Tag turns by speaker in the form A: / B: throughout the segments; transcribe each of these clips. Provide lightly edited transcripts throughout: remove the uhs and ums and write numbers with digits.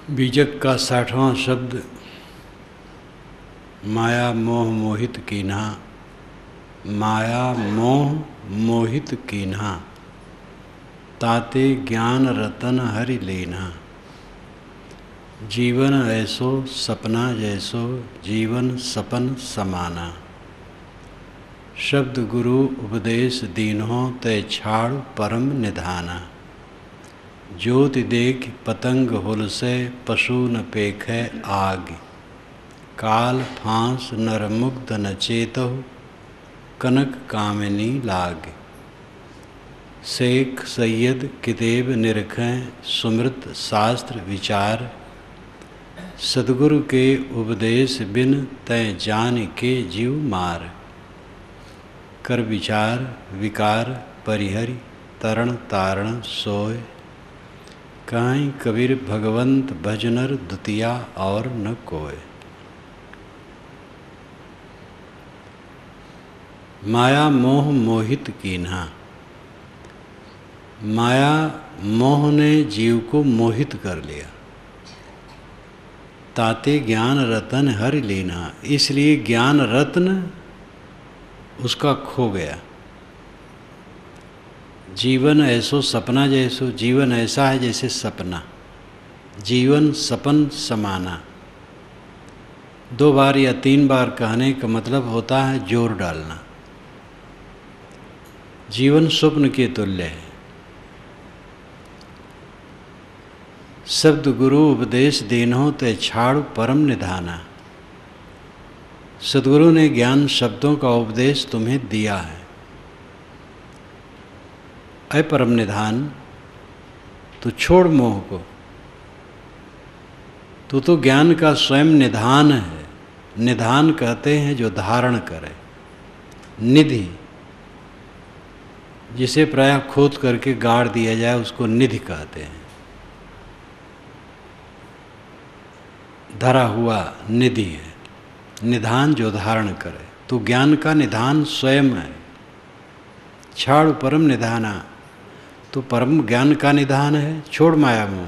A: बीजक का 60वां शब्द माया मोह मोहित कीन्हा। माया मोह मोहित कीन्हा, ताते ज्ञान रतन हरि लेना। जीवन ऐसो सपना जैसो, जीवन सपन समाना। शब्द गुरु उपदेश दीन्हो, तय छाड़ परम निधाना। ज्योति देख पतंग हुलसे, पशु न पेखै आग। काल फांस नर मुग्ध न चेतहु, कनक कामिनी लाग। शेख सैयद किताब निरखें, सुमृत शास्त्र विचार। सद्गुरु के उपदेश बिन, तय जान के जीव मार। कर विचार विकार परिहरि, तरण तारण सोय। काहीं कबीर भगवंत भजनर, दुतिया और न कोय। माया मोह मोहित कीन्हा। माया मोह ने जीव को मोहित कर लिया। ताते ज्ञान रतन हरि लेना, इसलिए ज्ञान रत्न उसका खो गया। जीवन ऐसो सपना जैसो, जीवन ऐसा है जैसे सपना। जीवन सपन समाना। 2 बार या 3 बार कहने का मतलब होता है जोर डालना। जीवन स्वप्न के तुल्य है। शब्द गुरु उपदेश देन्हो, तय छाड़ परम निधाना। सद्गुरु ने ज्ञान शब्दों का उपदेश तुम्हें दिया है। अय परम निधान, तू छोड़ मोह को। तू तो ज्ञान का स्वयं निधान है। निधान कहते हैं जो धारण करे। निधि, जिसे प्रायः खोद करके गाड़ दिया जाए उसको निधि कहते हैं। धरा हुआ निधि है। निधान जो धारण करे, तो ज्ञान का निधान स्वयं है। छाड़ परम निधाना, तो परम ज्ञान का निधान है। छोड़ माया मोह।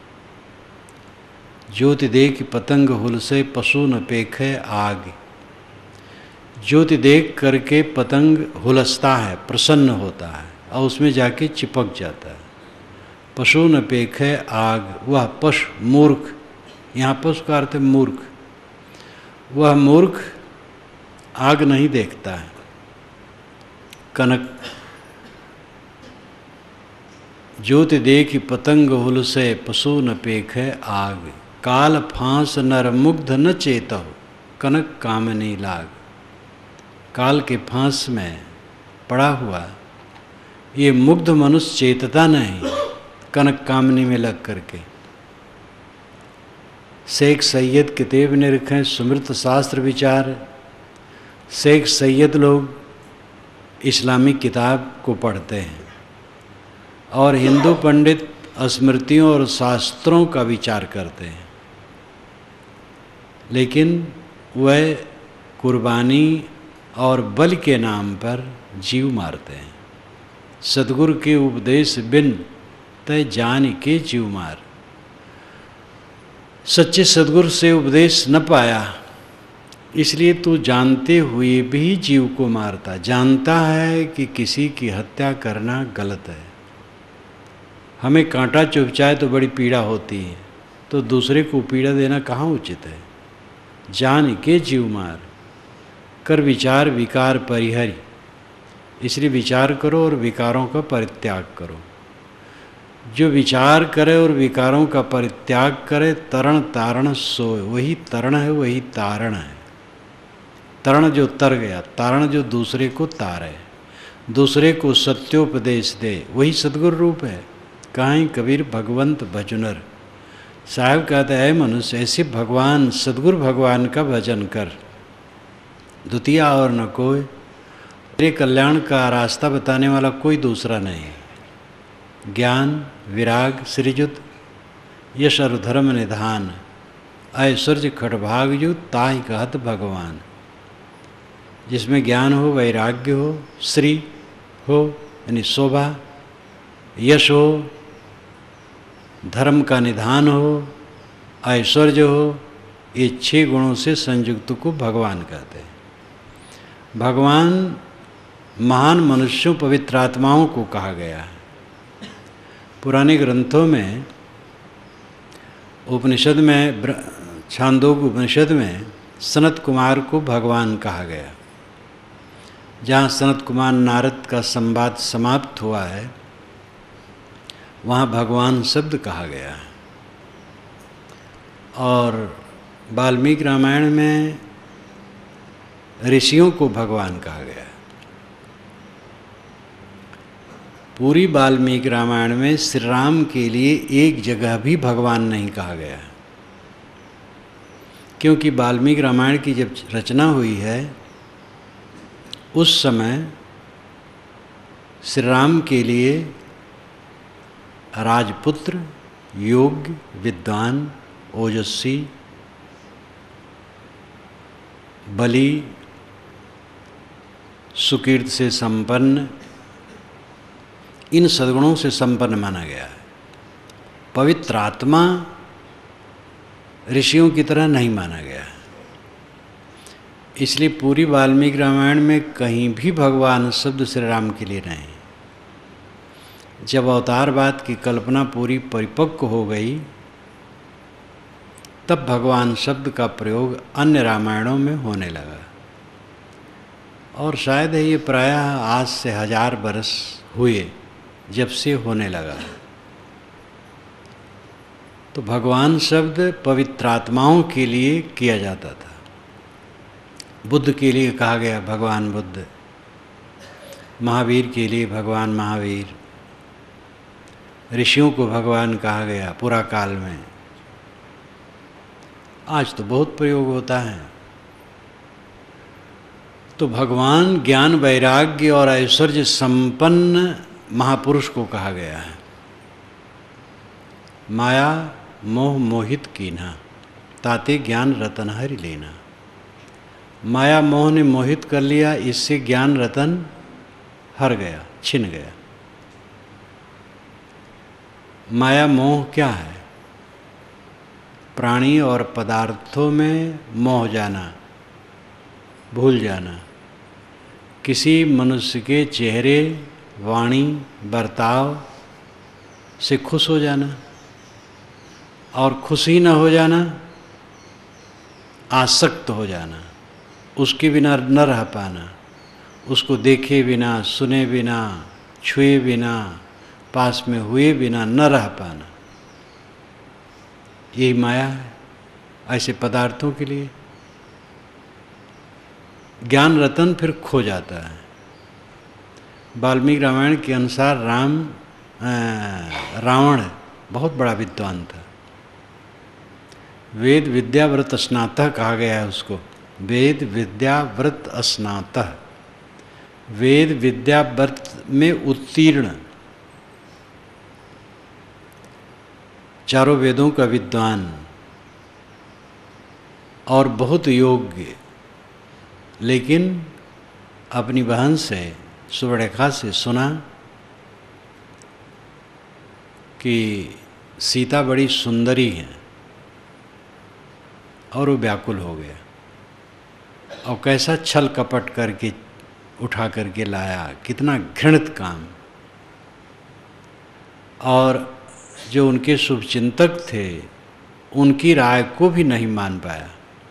A: ज्योति देख पतंग हुलसे, पशु न पेखे आग। ज्योति देख करके पतंग हुलसता है, प्रसन्न होता है और उसमें जाके चिपक जाता है। पशु न पेखे आग, वह पशु मूर्ख, यहाँ पशु का अर्थ है मूर्ख। वह मूर्ख आग नहीं देखता है। कनक ज्योति देख पतंग हुलसे, पशु न पेखे आग। काल फांस नर मुग्ध न चेतहु, कनक कामनी लाग। काल के फांस में पड़ा हुआ ये मुग्ध मनुष्य चेतता नहीं, कनक कामनी में लग करके। शेख सैयद किताब निरखें, सुमृत शास्त्र विचार। शेख सैयद लोग इस्लामिक किताब को पढ़ते हैं और हिंदू पंडित स्मृतियों और शास्त्रों का विचार करते हैं, लेकिन वह कुर्बानी और बलि के नाम पर जीव मारते हैं। सद्गुरु के उपदेश बिन, तय जान के जीव मार। सच्चे सद्गुरु से उपदेश न पाया, इसलिए तू जानते हुए भी जीव को मारता। जानता है कि किसी की हत्या करना गलत है। हमें कांटा चुभ जाए तो बड़ी पीड़ा होती है, तो दूसरे को पीड़ा देना कहाँ उचित है। जान के जीव मार। कर विचार विकार परिहरि, इसलिए विचार करो और विकारों का परित्याग करो। जो विचार करे और विकारों का परित्याग करे, तरण तारण सोय। वही तरण है, वही तारण है। तरण जो तर गया, तारण जो दूसरे को तारे, दूसरे को सत्योपदेश दे, वही सद्गुरु रूप है। काहीं कबीर भगवंत भजनर। साहब कहते हैं मनुष्य ऐसे भगवान सद्गुरु भगवान का भजन कर, द्वितीया और न कोई। तेरे कल्याण का रास्ता बताने वाला कोई दूसरा नहीं। ज्ञान विराग सृजुत, यश और धर्म निधान। ऐश्वर्य खटभागयुत, ताहि कहत भगवान। जिसमें ज्ञान हो, वैराग्य हो, श्री हो यानी शोभा, यश हो, धर्म का निधान हो, ऐश्वर्य हो, ये 6 गुणों से संयुक्त को भगवान कहते हैं। भगवान महान मनुष्यों, पवित्र आत्माओं को कहा गया है। पुराने ग्रंथों में, उपनिषद में, छांदोग्य उपनिषद में सनत कुमार को भगवान कहा गया। जहाँ सनत कुमार नारद का संवाद समाप्त हुआ है, वहाँ भगवान शब्द कहा गया है। और वाल्मीकि रामायण में ऋषियों को भगवान कहा गया है। पूरी वाल्मीकि रामायण में श्री राम के लिए एक जगह भी भगवान नहीं कहा गया है, क्योंकि वाल्मीकि रामायण की जब रचना हुई है उस समय श्री राम के लिए राजपुत्र, योग्य, विद्वान, ओजस्वी, बलि, सुकीर्त से संपन्न, इन सद्गुणों से संपन्न माना गया है। पवित्र आत्मा ऋषियों की तरह नहीं माना गया है। इसलिए पूरी वाल्मीकि रामायण में कहीं भी भगवान शब्द श्री राम के लिए नहीं। जब अवतारवाद की कल्पना पूरी परिपक्व हो गई, तब भगवान शब्द का प्रयोग अन्य रामायणों में होने लगा। और शायद ये प्रायः आज से 1000 वर्ष हुए जब से होने लगा। तो भगवान शब्द पवित्र आत्माओं के लिए किया जाता था। बुद्ध के लिए कहा गया भगवान बुद्ध, महावीर के लिए भगवान महावीर, ऋषियों को भगवान कहा गया पुरा काल में। आज तो बहुत प्रयोग होता है। तो भगवान ज्ञान, वैराग्य और ऐश्वर्य संपन्न महापुरुष को कहा गया है। माया मोह मोहित कीन्हा, ताते ज्ञान रतन हरि लेना। माया मोह ने मोहित कर लिया, इससे ज्ञान रतन हर गया, छिन गया। माया मोह क्या है? प्राणी और पदार्थों में मोह जाना, भूल जाना, किसी मनुष्य के चेहरे, वाणी, बर्ताव से खुश हो जाना और खुशी न हो जाना, आसक्त हो जाना, उसके बिना न रह पाना, उसको देखे बिना, सुने बिना, छुए बिना, पास में हुए बिना न रह पाना, यही माया है ऐसे पदार्थों के लिए। ज्ञान रतन फिर खो जाता है। वाल्मीकि रामायण के अनुसार रावण बहुत बड़ा विद्वान था। वेद विद्या व्रत स्नातः कहा गया है उसको। वेद विद्या व्रत स्नातः, वेद विद्या व्रत में उत्तीर्ण, चारों वेदों का विद्वान और बहुत योग्य। लेकिन अपनी बहन से, सुवर्णरेखा से सुना कि सीता बड़ी सुंदरी है और वो व्याकुल हो गया। और कैसा छल कपट करके उठा करके लाया, कितना घृणित काम। और जो उनके शुभचिंतक थे उनकी राय को भी नहीं मान पाया।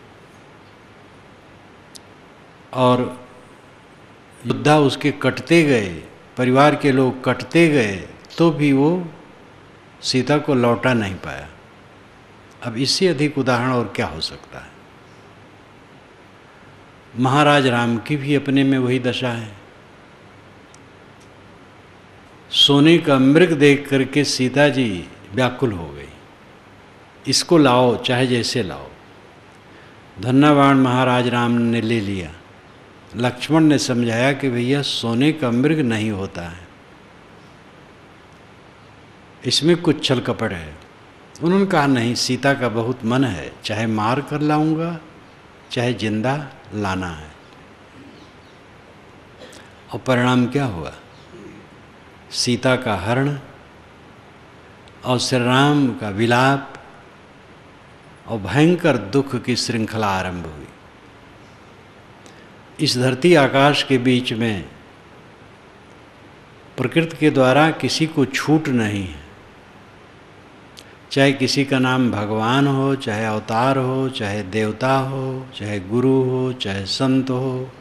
A: और योद्धा उसके कटते गए, परिवार के लोग कटते गए, तो भी वो सीता को लौटा नहीं पाया। अब इससे अधिक उदाहरण और क्या हो सकता है? महाराज राम की भी अपने में वही दशा है। सोने का मृग देख करके सीता जी व्याकुल हो गई, इसको लाओ, चाहे जैसे लाओ। धन्नाबाण महाराज राम ने ले लिया। लक्ष्मण ने समझाया कि भैया सोने का मृग नहीं होता है, इसमें कुछ छल कपट है। उन्होंने कहा नहीं, सीता का बहुत मन है, चाहे मार कर लाऊंगा चाहे जिंदा लाना है। और परिणाम क्या हुआ? सीता का हरण और श्री राम का विलाप और भयंकर दुख की श्रृंखला आरंभ हुई। इस धरती आकाश के बीच में प्रकृति के द्वारा किसी को छूट नहीं है, चाहे किसी का नाम भगवान हो, चाहे अवतार हो, चाहे देवता हो, चाहे गुरु हो, चाहे संत हो,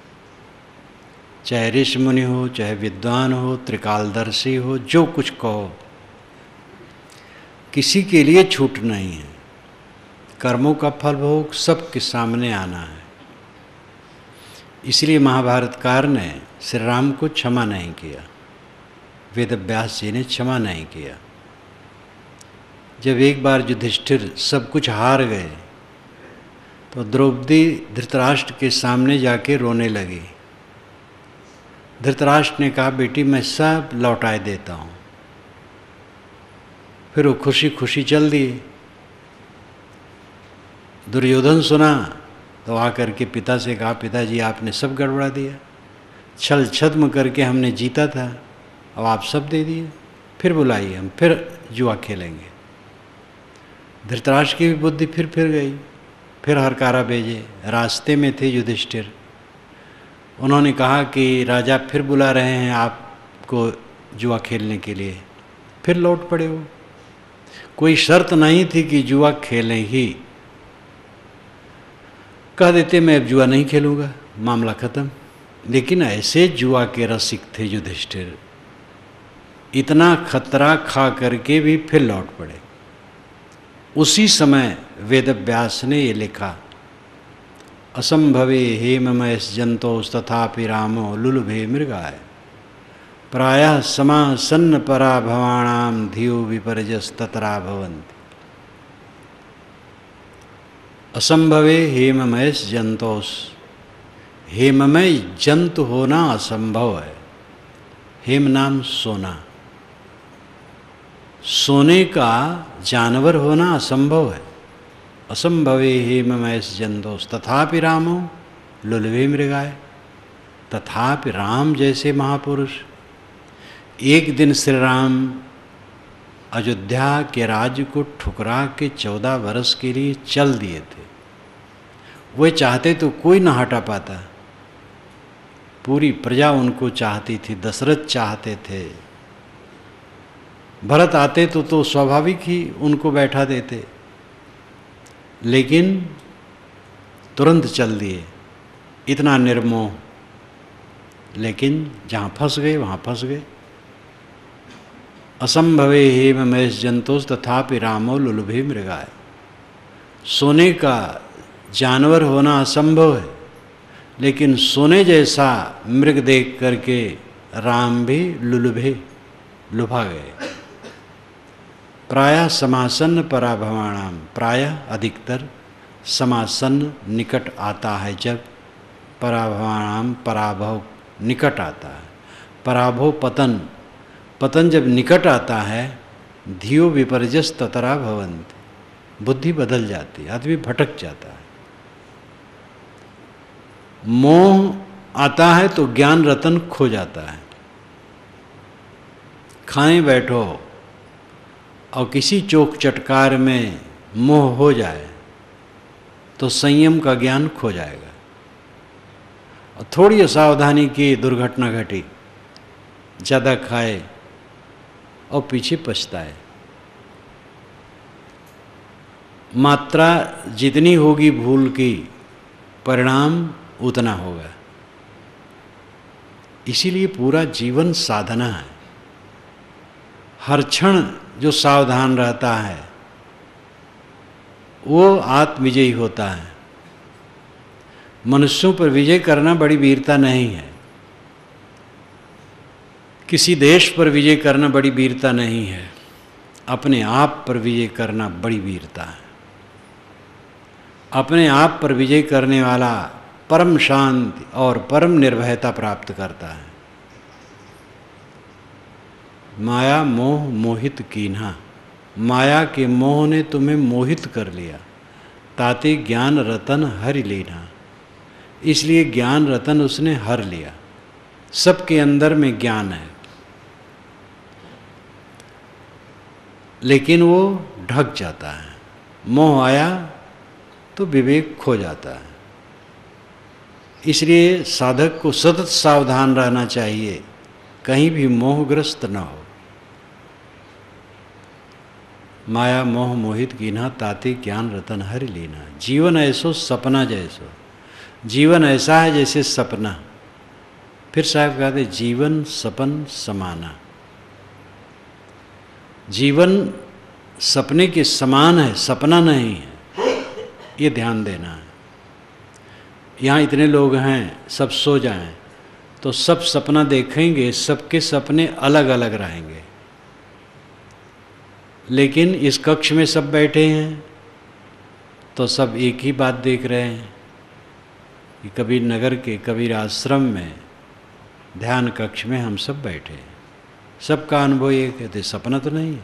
A: चाहे ऋषि मुनि हो, चाहे विद्वान हो, त्रिकालदर्शी हो, जो कुछ कहो, किसी के लिए छूट नहीं है। कर्मों का फल भोग सबके सामने आना है। इसलिए महाभारतकार ने श्री राम को क्षमा नहीं किया, वेदव्यास जी ने क्षमा नहीं किया। जब एक बार युधिष्ठिर सब कुछ हार गए तो द्रौपदी धृतराष्ट्र के सामने जाके रोने लगी। धृतराष्ट्र ने कहा, बेटी मैं सब लौटाए देता हूँ। फिर वो खुशी खुशी चल दिए। दुर्योधन सुना तो आकर के पिता से कहा, पिताजी आपने सब गड़बड़ा दिया, छल छद्म करके हमने जीता था, अब आप सब दे दिए, फिर बुलाइए हम फिर जुआ खेलेंगे। धृतराष्ट्र की भी बुद्धि फिर गई, फिर हरकारा भेजे। रास्ते में थे युधिष्ठिर, उन्होंने कहा कि राजा फिर बुला रहे हैं आपको जुआ खेलने के लिए, फिर लौट पड़े हो। कोई शर्त नहीं थी कि जुआ खेलें ही, कह देते मैं अब जुआ नहीं खेलूँगा, मामला ख़त्म। लेकिन ऐसे जुआ के रसिक थे युधिष्ठिर, इतना खतरा खा करके भी फिर लौट पड़े। उसी समय वेदव्यास ने ये लिखा, असंभवे हेममयस जंतोस तथापि रामो लुलुभे मृगाय, प्रायः समासन्न पराभवाणाम धियो विपर्यस ततरा भवन्ति। असंभवे हेममयस जंतोस, हेममय जंतु होना असंभव है। हेम नाम सोना, सोने का जानवर होना असंभव है। असंभवे हेममयस जंतोस तथापि रामो लुलुभे मृगाय, तथापि राम जैसे महापुरुष एक दिन श्री राम अयोध्या के राज्य को ठुकरा के 14 वर्ष के लिए चल दिए थे। वे चाहते तो कोई न हटा पाता, पूरी प्रजा उनको चाहती थी, दशरथ चाहते थे, भरत आते तो स्वाभाविक ही उनको बैठा देते, लेकिन तुरंत चल दिए, इतना निर्मोह। लेकिन जहाँ फंस गए वहाँ फंस गए। असंभवे हेममयस जंतोस तथापि रामो लुलुभे मृगाय, सोने का जानवर होना असंभव है, लेकिन सोने जैसा मृग देख करके राम भी लुलुभे, लुभा गए। प्रायः समासन्न पराभवाणाम, प्रायः अधिकतर समासन्न निकट आता है, जब पराभवाणाम पराभव निकट आता है, पराभव पतन, पतन जब निकट आता है, धियो विपर्यस ततरा भवन्ति, बुद्धि बदल जाती है, आदमी भटक जाता है। मोह आता है तो ज्ञान रतन खो जाता है। खाएं बैठो और किसी चोक चटकार में मोह हो जाए तो संयम का ज्ञान खो जाएगा। और थोड़ी असावधानी की दुर्घटना घटी, ज़्यादा खाए और पीछे पछताए। मात्रा जितनी होगी भूल की, परिणाम उतना होगा। इसीलिए पूरा जीवन साधना है। हर क्षण जो सावधान रहता है वो आत्मविजयी होता है। मनुष्यों पर विजय करना बड़ी वीरता नहीं है, किसी देश पर विजय करना बड़ी वीरता नहीं है, अपने आप पर विजय करना बड़ी वीरता है। अपने आप पर विजय करने वाला परम शांति और परम निर्भयता प्राप्त करता है। माया मोह मोहित कीन्हा, माया के मोह ने तुम्हें मोहित कर लिया, ताते ज्ञान रतन हर लेना, इसलिए ज्ञान रतन उसने हर लिया। सबके अंदर में ज्ञान है, लेकिन वो ढक जाता है। मोह आया तो विवेक खो जाता है। इसलिए साधक को सतत सावधान रहना चाहिए, कहीं भी मोहग्रस्त न हो। माया मोह मोहित कीन्हा, ताते ज्ञान रतन हरि लीना। जीवन ऐसो सपना जैसो, जीवन ऐसा है जैसे सपना। फिर साहब कहते जीवन सपन समाना। जीवन सपने के समान है, सपना नहीं है, ये ध्यान देना है। यहाँ इतने लोग हैं, सब सो जाएं तो सब सपना देखेंगे, सबके सपने अलग अलग रहेंगे। लेकिन इस कक्ष में सब बैठे हैं तो सब एक ही बात देख रहे हैं कि कबीर नगर के कबीर आश्रम में ध्यान कक्ष में हम सब बैठे हैं, सबका अनुभव ये कहते सपना तो नहीं है,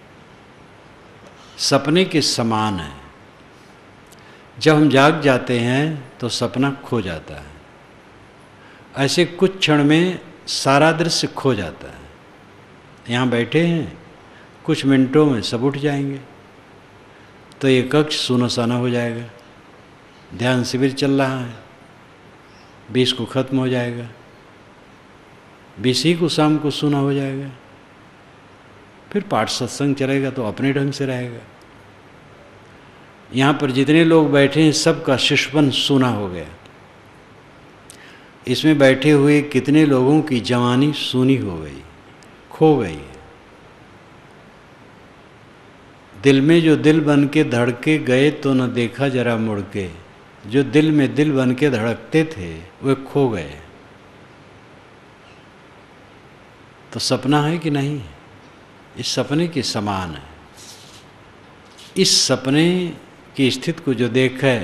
A: सपने के समान है। जब हम जाग जाते हैं तो सपना खो जाता है। ऐसे कुछ क्षण में सारा दृश्य खो जाता है। यहाँ बैठे हैं, कुछ मिनटों में सब उठ जाएंगे तो ये कक्ष सूना साना हो जाएगा। ध्यान शिविर चल रहा है, 20 को खत्म हो जाएगा, 20 ही को शाम को सूना हो जाएगा। फिर पाठ सत्संग चलेगा तो अपने ढंग से रहेगा। यहाँ पर जितने लोग बैठे हैं सबका शिशुपन सूना हो गया। इसमें बैठे हुए कितने लोगों की जवानी सूनी हो गई, खो गई। दिल में जो दिल बन के धड़के गए तो न देखा जरा मुड़ के। जो दिल में दिल बन के धड़कते थे वे खो गए। तो सपना है कि नहीं? इस सपने के समान है। इस सपने की स्थिति को जो देखे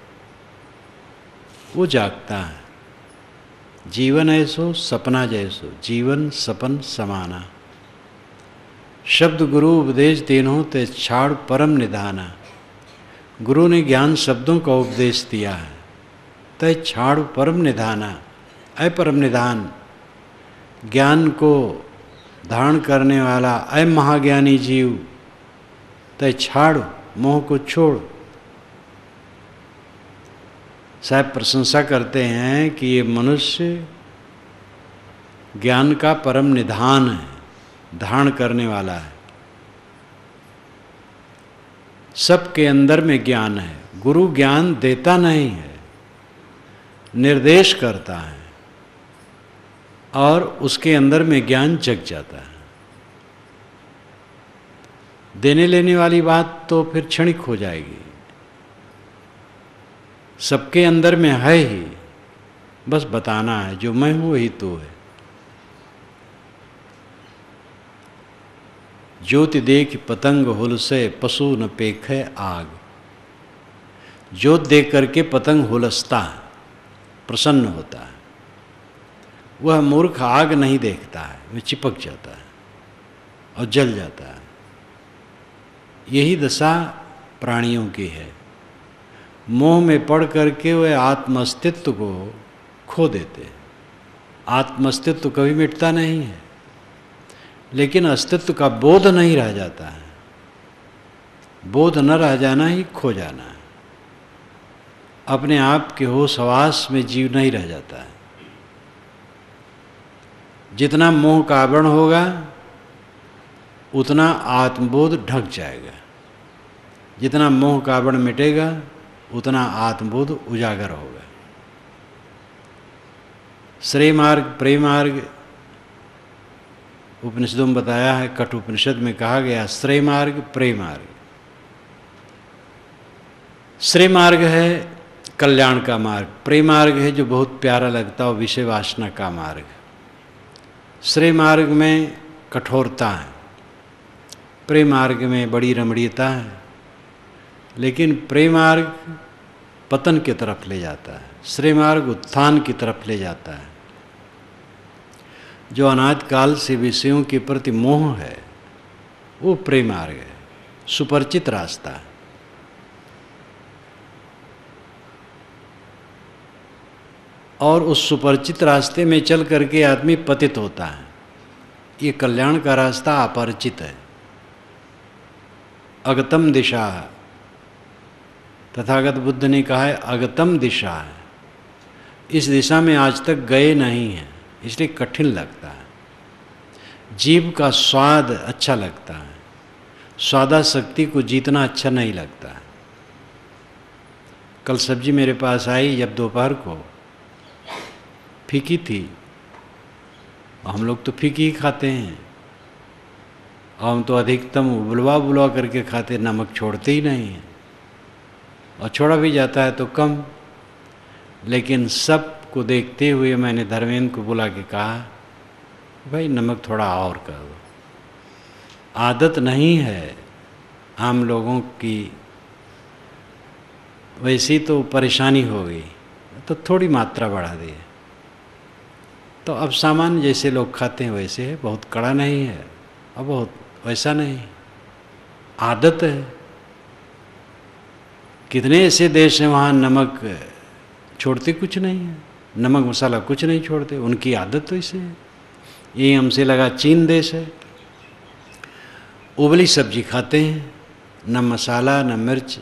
A: वो जागता है। जीवन ऐसो सपना जैसो, जीवन सपन समाना। शब्द गुरु उपदेश देनो ते छाड़ परम निधाना। गुरु ने ज्ञान शब्दों का उपदेश दिया है। तय छाड़ परम निधाना, अय परम निधान, ज्ञान को धारण करने वाला अय महाज्ञानी जीव, तय छाड़, मोह को छोड़। साहब प्रशंसा करते हैं कि ये मनुष्य ज्ञान का परम निधान है, धारण करने वाला है। सबके अंदर में ज्ञान है। गुरु ज्ञान देता नहीं है, निर्देश करता है और उसके अंदर में ज्ञान जग जाता है। देने लेने वाली बात तो फिर क्षणिक हो जाएगी। सबके अंदर में है ही, बस बताना है जो मैं हूं वही तू है। ज्योति देख पतंग हुलसे, पशु न पेखे आग। ज्योत देख करके पतंग हुलसता है, प्रसन्न होता है। वह मूर्ख आग नहीं देखता है, वह चिपक जाता है और जल जाता है। यही दशा प्राणियों की है। मोह में पड़ करके वह आत्मअस्तित्व को खो देते हैं। आत्मअस्तित्व कभी मिटता नहीं है, लेकिन अस्तित्व का बोध नहीं रह जाता है। बोध न रह जाना ही खो जाना है। अपने आप के होश हवास में जीव नहीं रह जाता है। जितना मोह का आवरण होगा उतना आत्मबोध ढक जाएगा। जितना मोह का आवरण मिटेगा उतना आत्मबोध उजागर होगा। श्रेय मार्ग प्रेम मार्ग उपनिषदों में बताया है। कठ उपनिषद में कहा गया श्रेय मार्ग प्रेम मार्ग। श्रेय मार्ग है कल्याण का मार्ग, प्रेम मार्ग है जो बहुत प्यारा लगता हो, विषय वासना का मार्ग। श्रेय मार्ग में कठोरता है, प्रेम मार्ग में बड़ी रमणीयता है। लेकिन प्रेम मार्ग पतन की तरफ ले जाता है, श्रेय मार्ग उत्थान की तरफ ले जाता है। जो अनादिकाल से विषयों के प्रति मोह है वो प्रेम मार्ग है, सुपरिचित रास्ता है। और उस सुपरिचित रास्ते में चल करके आदमी पतित होता है। ये कल्याण का रास्ता अपरिचित है। अगतम दिशा तथागत बुद्ध ने कहा है अगतम दिशा है, इस दिशा में आज तक गए नहीं हैं, इसलिए कठिन लगता है। जीव का स्वाद अच्छा लगता है, स्वादासक्ति को जीतना अच्छा नहीं लगता है। कल सब्जी मेरे पास आई जब दोपहर को, फीकी थी। हम लोग तो फीकी ही खाते हैं, और हम तो अधिकतम उबलवा उबलवा करके खाते, नमक छोड़ते ही नहीं हैं, और छोड़ा भी जाता है तो कम। लेकिन सब को देखते हुए मैंने धर्मेंद्र को बुला के कहा, भाई नमक थोड़ा और कर दो। आदत नहीं है आम लोगों की, वैसी तो परेशानी हो गई तो थोड़ी मात्रा बढ़ा दी। तो अब सामान्य जैसे लोग खाते हैं वैसे है, बहुत कड़ा नहीं है और बहुत वैसा नहीं, आदत है। कितने ऐसे देश हैं वहाँ नमक छोड़ते कुछ नहीं है, नमक मसाला कुछ नहीं छोड़ते, उनकी आदत तो इसे है। ये हमसे लगा चीन देश है, उबली सब्जी खाते हैं, न मसाला न मिर्च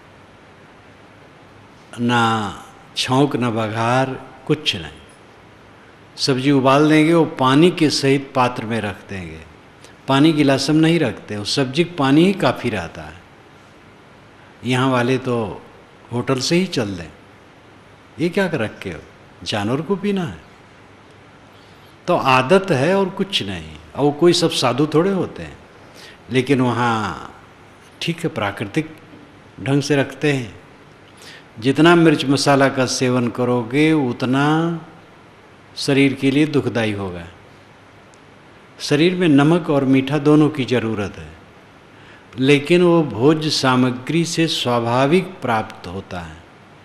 A: न छौंक न बघार, कुछ नहीं। सब्जी उबाल देंगे, वो पानी के सहित पात्र में रख देंगे, पानी गिलास में नहीं रखते, वो सब्जी पानी ही काफ़ी रहता है। यहाँ वाले तो होटल से ही चल दें, ये क्या कर रखे हो, जानवर को पीना है। तो आदत है और कुछ नहीं। और वो कोई सब साधु थोड़े होते हैं, लेकिन वहाँ ठीक है प्राकृतिक ढंग से रखते हैं। जितना मिर्च मसाला का सेवन करोगे उतना शरीर के लिए दुखदाई होगा। शरीर में नमक और मीठा दोनों की ज़रूरत है, लेकिन वो भोज्य सामग्री से स्वाभाविक प्राप्त होता है।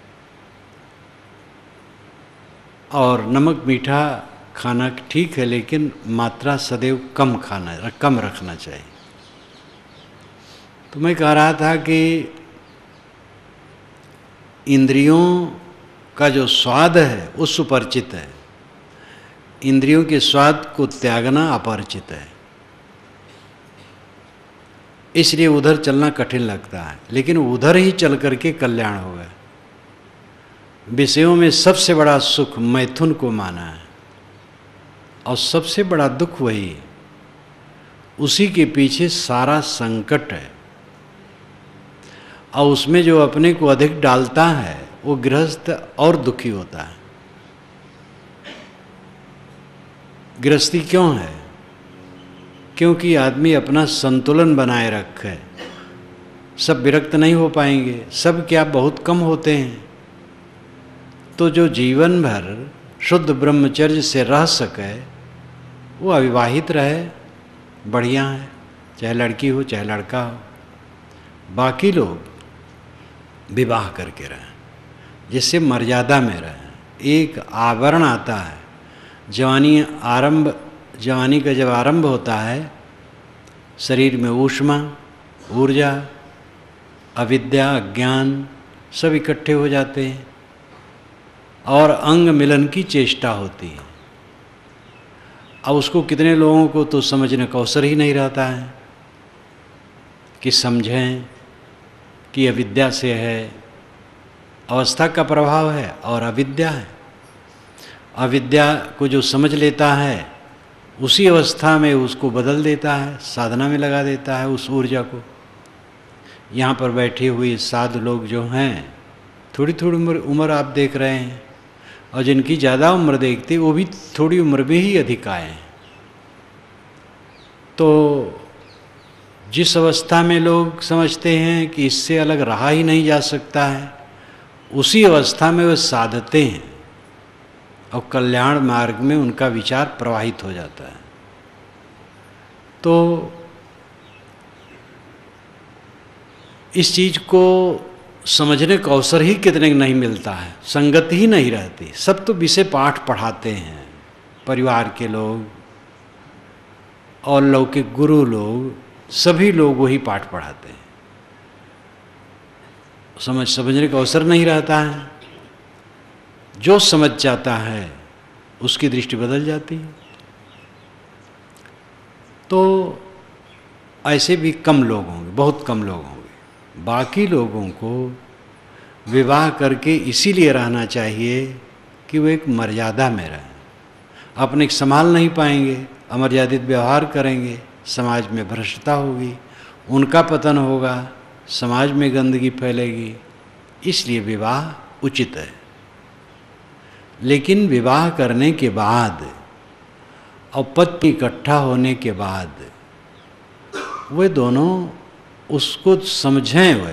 A: और नमक मीठा खाना ठीक है, लेकिन मात्रा सदैव कम रखना चाहिए। तो मैं कह रहा था कि इंद्रियों का जो स्वाद है वो सुपरिचित है, इंद्रियों के स्वाद को त्यागना अपरिचित है। इसलिए उधर चलना कठिन लगता है, लेकिन उधर ही चल करके कल्याण होगा। विषयों में सबसे बड़ा सुख मैथुन को माना है, और सबसे बड़ा दुख वही है, उसी के पीछे सारा संकट है। और उसमें जो अपने को अधिक डालता है वो गृहस्थ और दुखी होता है। गृहस्थी क्यों है? क्योंकि आदमी अपना संतुलन बनाए रखे। सब विरक्त नहीं हो पाएंगे, सब क्या बहुत कम होते हैं। तो जो जीवन भर शुद्ध ब्रह्मचर्य से रह सके वो अविवाहित रहे, बढ़िया है, चाहे लड़की हो चाहे लड़का हो। बाकी लोग विवाह करके रहें, जिससे मर्यादा में रहें। एक आवरण आता है, जवानी का जब आरंभ होता है, शरीर में ऊष्मा, ऊर्जा, अविद्या, अज्ञान सब इकट्ठे हो जाते हैं और अंग मिलन की चेष्टा होती है। अब उसको कितने लोगों को तो समझने का अवसर ही नहीं रहता है कि समझें कि अविद्या से है, अवस्था का प्रभाव है और अविद्या है। अविद्या को जो समझ लेता है उसी अवस्था में उसको बदल देता है, साधना में लगा देता है उस ऊर्जा को। यहाँ पर बैठे हुए साधु लोग जो हैं, थोड़ी थोड़ी उम्र आप देख रहे हैं, और जिनकी ज़्यादा उम्र देखते वो भी थोड़ी उम्र में ही अधिक आए हैं। तो जिस अवस्था में लोग समझते हैं कि इससे अलग रहा ही नहीं जा सकता है, उसी अवस्था में वे साधते हैं और कल्याण मार्ग में उनका विचार प्रवाहित हो जाता है। तो इस चीज़ को समझने का अवसर ही कितने नहीं मिलता है, संगत ही नहीं रहती। सब तो विषय पाठ पढ़ाते हैं, परिवार के लोग और लौकिक गुरु लोग, सभी लोग वही पाठ पढ़ाते हैं। समझने का अवसर नहीं रहता है। जो समझ जाता है उसकी दृष्टि बदल जाती है। तो ऐसे भी कम लोग होंगे, बहुत कम लोग होंगे। बाकी लोगों को विवाह करके इसीलिए रहना चाहिए कि वो एक मर्यादा में रहे। अपने संभाल नहीं पाएंगे, अमर्यादित व्यवहार करेंगे, समाज में भ्रष्टता होगी, उनका पतन होगा, समाज में गंदगी फैलेगी। इसलिए विवाह उचित है। लेकिन विवाह करने के बाद और पति इकट्ठा होने के बाद वे दोनों उसको समझें, वे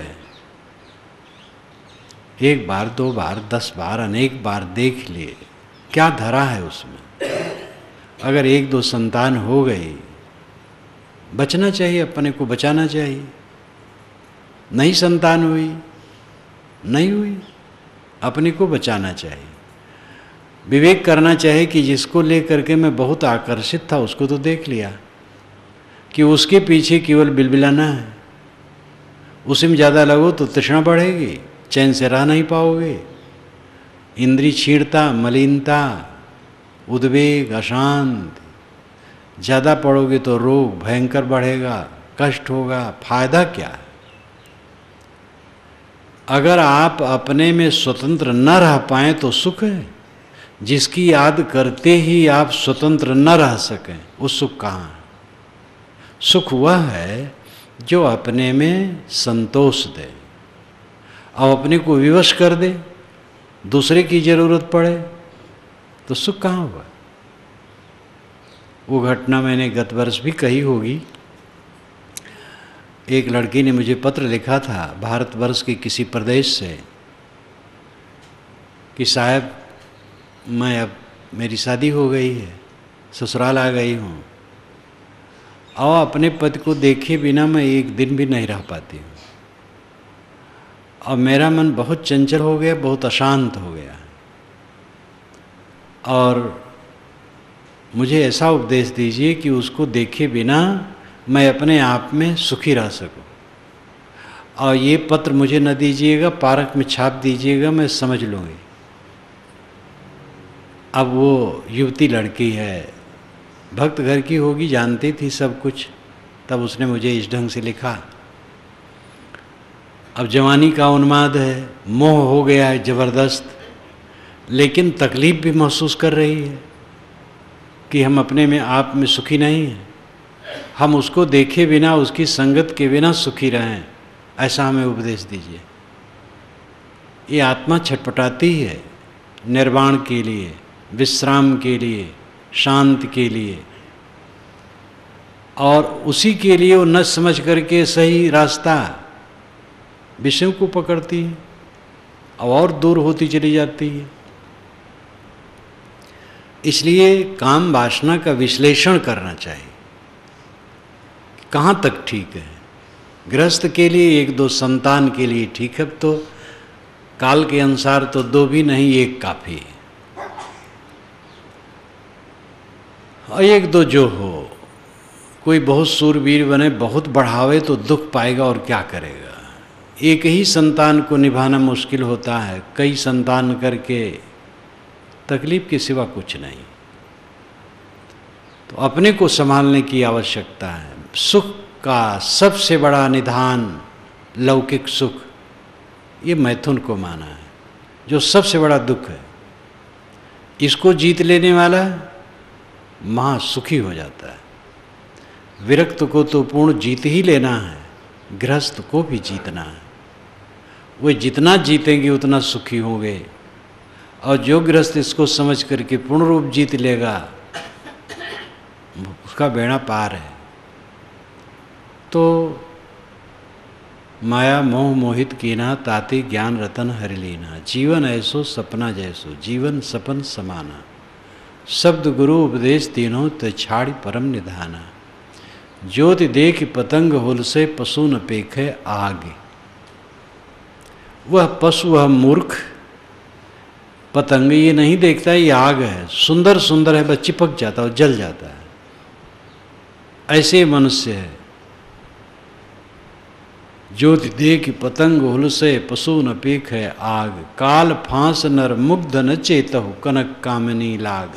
A: एक बार, दो बार, 10 बार, अनेक बार देख लिए क्या धरा है उसमें। अगर 1-2 संतान हो गई, बचना चाहिए, अपने को बचाना चाहिए। नहीं संतान हुई, नहीं हुई, अपने को बचाना चाहिए। विवेक करना चाहिए कि जिसको लेकर के मैं बहुत आकर्षित था उसको तो देख लिया कि उसके पीछे केवल बिलबिलाना है। उसी में ज़्यादा लगो तो तृष्णा बढ़ेगी, चैन से रह नहीं पाओगे। इंद्रिय क्षीणता, मलिनता, उद्वेग, अशांत, ज़्यादा पड़ोगे तो रोग भयंकर बढ़ेगा, कष्ट होगा। फायदा क्या है? अगर आप अपने में स्वतंत्र न रह पाएँ तो सुख है। जिसकी याद करते ही आप स्वतंत्र न रह सकें, वो सुख कहाँ है? सुख वह है जो अपने में संतोष दे और अपने को विवश कर दे। दूसरे की जरूरत पड़े तो सुख कहाँ हुआ? वो घटना मैंने गत वर्ष भी कही होगी। एक लड़की ने मुझे पत्र लिखा था भारतवर्ष के किसी प्रदेश से कि साहब मैं अब, मेरी शादी हो गई है, ससुराल आ गई हूँ और अपने पति को देखे बिना मैं एक दिन भी नहीं रह पाती हूँ और मेरा मन बहुत चंचल हो गया, बहुत अशांत हो गया और मुझे ऐसा उपदेश दीजिए कि उसको देखे बिना मैं अपने आप में सुखी रह सकूं। और ये पत्र मुझे न दीजिएगा, पारक में छाप दीजिएगा, मैं समझ लूँगी। अब वो युवती लड़की है, भक्त घर की होगी, जानती थी सब कुछ, तब उसने मुझे इस ढंग से लिखा। अब जवानी का उन्माद है, मोह हो गया है ज़बरदस्त, लेकिन तकलीफ़ भी महसूस कर रही है कि हम अपने में आप में सुखी नहीं हैं। हम उसको देखे बिना, उसकी संगत के बिना सुखी रहें, ऐसा हमें उपदेश दीजिए। ये आत्मा छटपटाती है निर्वाण के लिए, विश्राम के लिए, शांति के लिए, और उसी के लिए वो न समझ करके सही रास्ता विषयों को पकड़ती है और दूर होती चली जाती है। इसलिए काम वासना का विश्लेषण करना चाहिए, कहाँ तक ठीक है। गृहस्थ के लिए 1-2 संतान के लिए ठीक है, तो काल के अनुसार तो 2 भी नहीं, 1 काफ़ी है। और 1-2 जो हो, कोई बहुत सूरवीर बने, बहुत बढ़ावे तो दुख पाएगा और क्या करेगा। एक ही संतान को निभाना मुश्किल होता है, कई संतान करके तकलीफ के सिवा कुछ नहीं। तो अपने को संभालने की आवश्यकता है। सुख का सबसे बड़ा निधान लौकिक सुख, ये मैथुन को माना है, जो सबसे बड़ा दुख है। इसको जीत लेने वाला महासुखी हो जाता है। विरक्त को तो पूर्ण जीत ही लेना है, गृहस्थ को भी जीतना है। वे जितना जीतेंगे उतना सुखी होंगे, और जो गृहस्थ इसको समझ करके पूर्ण रूप जीत लेगा उसका बेड़ा पार है। तो माया मोह मोहित कीना, ताति ज्ञान रतन हरि लीना। जीवन ऐसो सपना जैसो, जीवन सपन समाना। शब्द गुरु उपदेश तीनों ते छाड़ी परम निधाना। ज्योति देख पतंग हुल से पशु न पेखे आगे। वह पशु, वह मूर्ख पतंग ये नहीं देखता ये आग है, सुंदर सुंदर है, बस चिपक जाता है, जल जाता है। ऐसे मनुष्य है। ज्योति देख पतंग हुल से पशु न पेख है आग। काल फांस नर मुग्ध न चेतहु, कनक कामिनी लाग।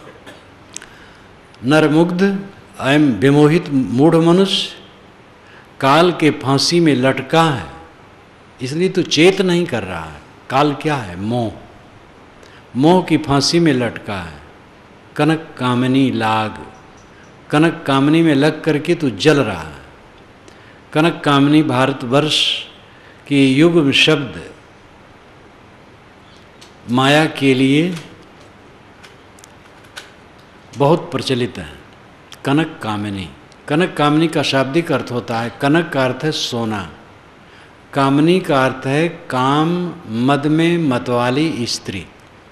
A: नर मुग्ध एवं विमोहित मूढ़ मनुष्य काल के फांसी में लटका है, इसलिए तो चेत नहीं कर रहा है। काल क्या है? मोह। मोह की फांसी में लटका है। कनक कामनी लाग, कनक कामनी में लग करके तू जल रहा है। कनक कामनी भारतवर्ष की युग्म शब्द माया के लिए बहुत प्रचलित है। कनक कामिनी, कनक कामिनी का शाब्दिक अर्थ होता है, कनक का अर्थ है सोना, कामिनी का अर्थ है काम मद में मतवाली स्त्री।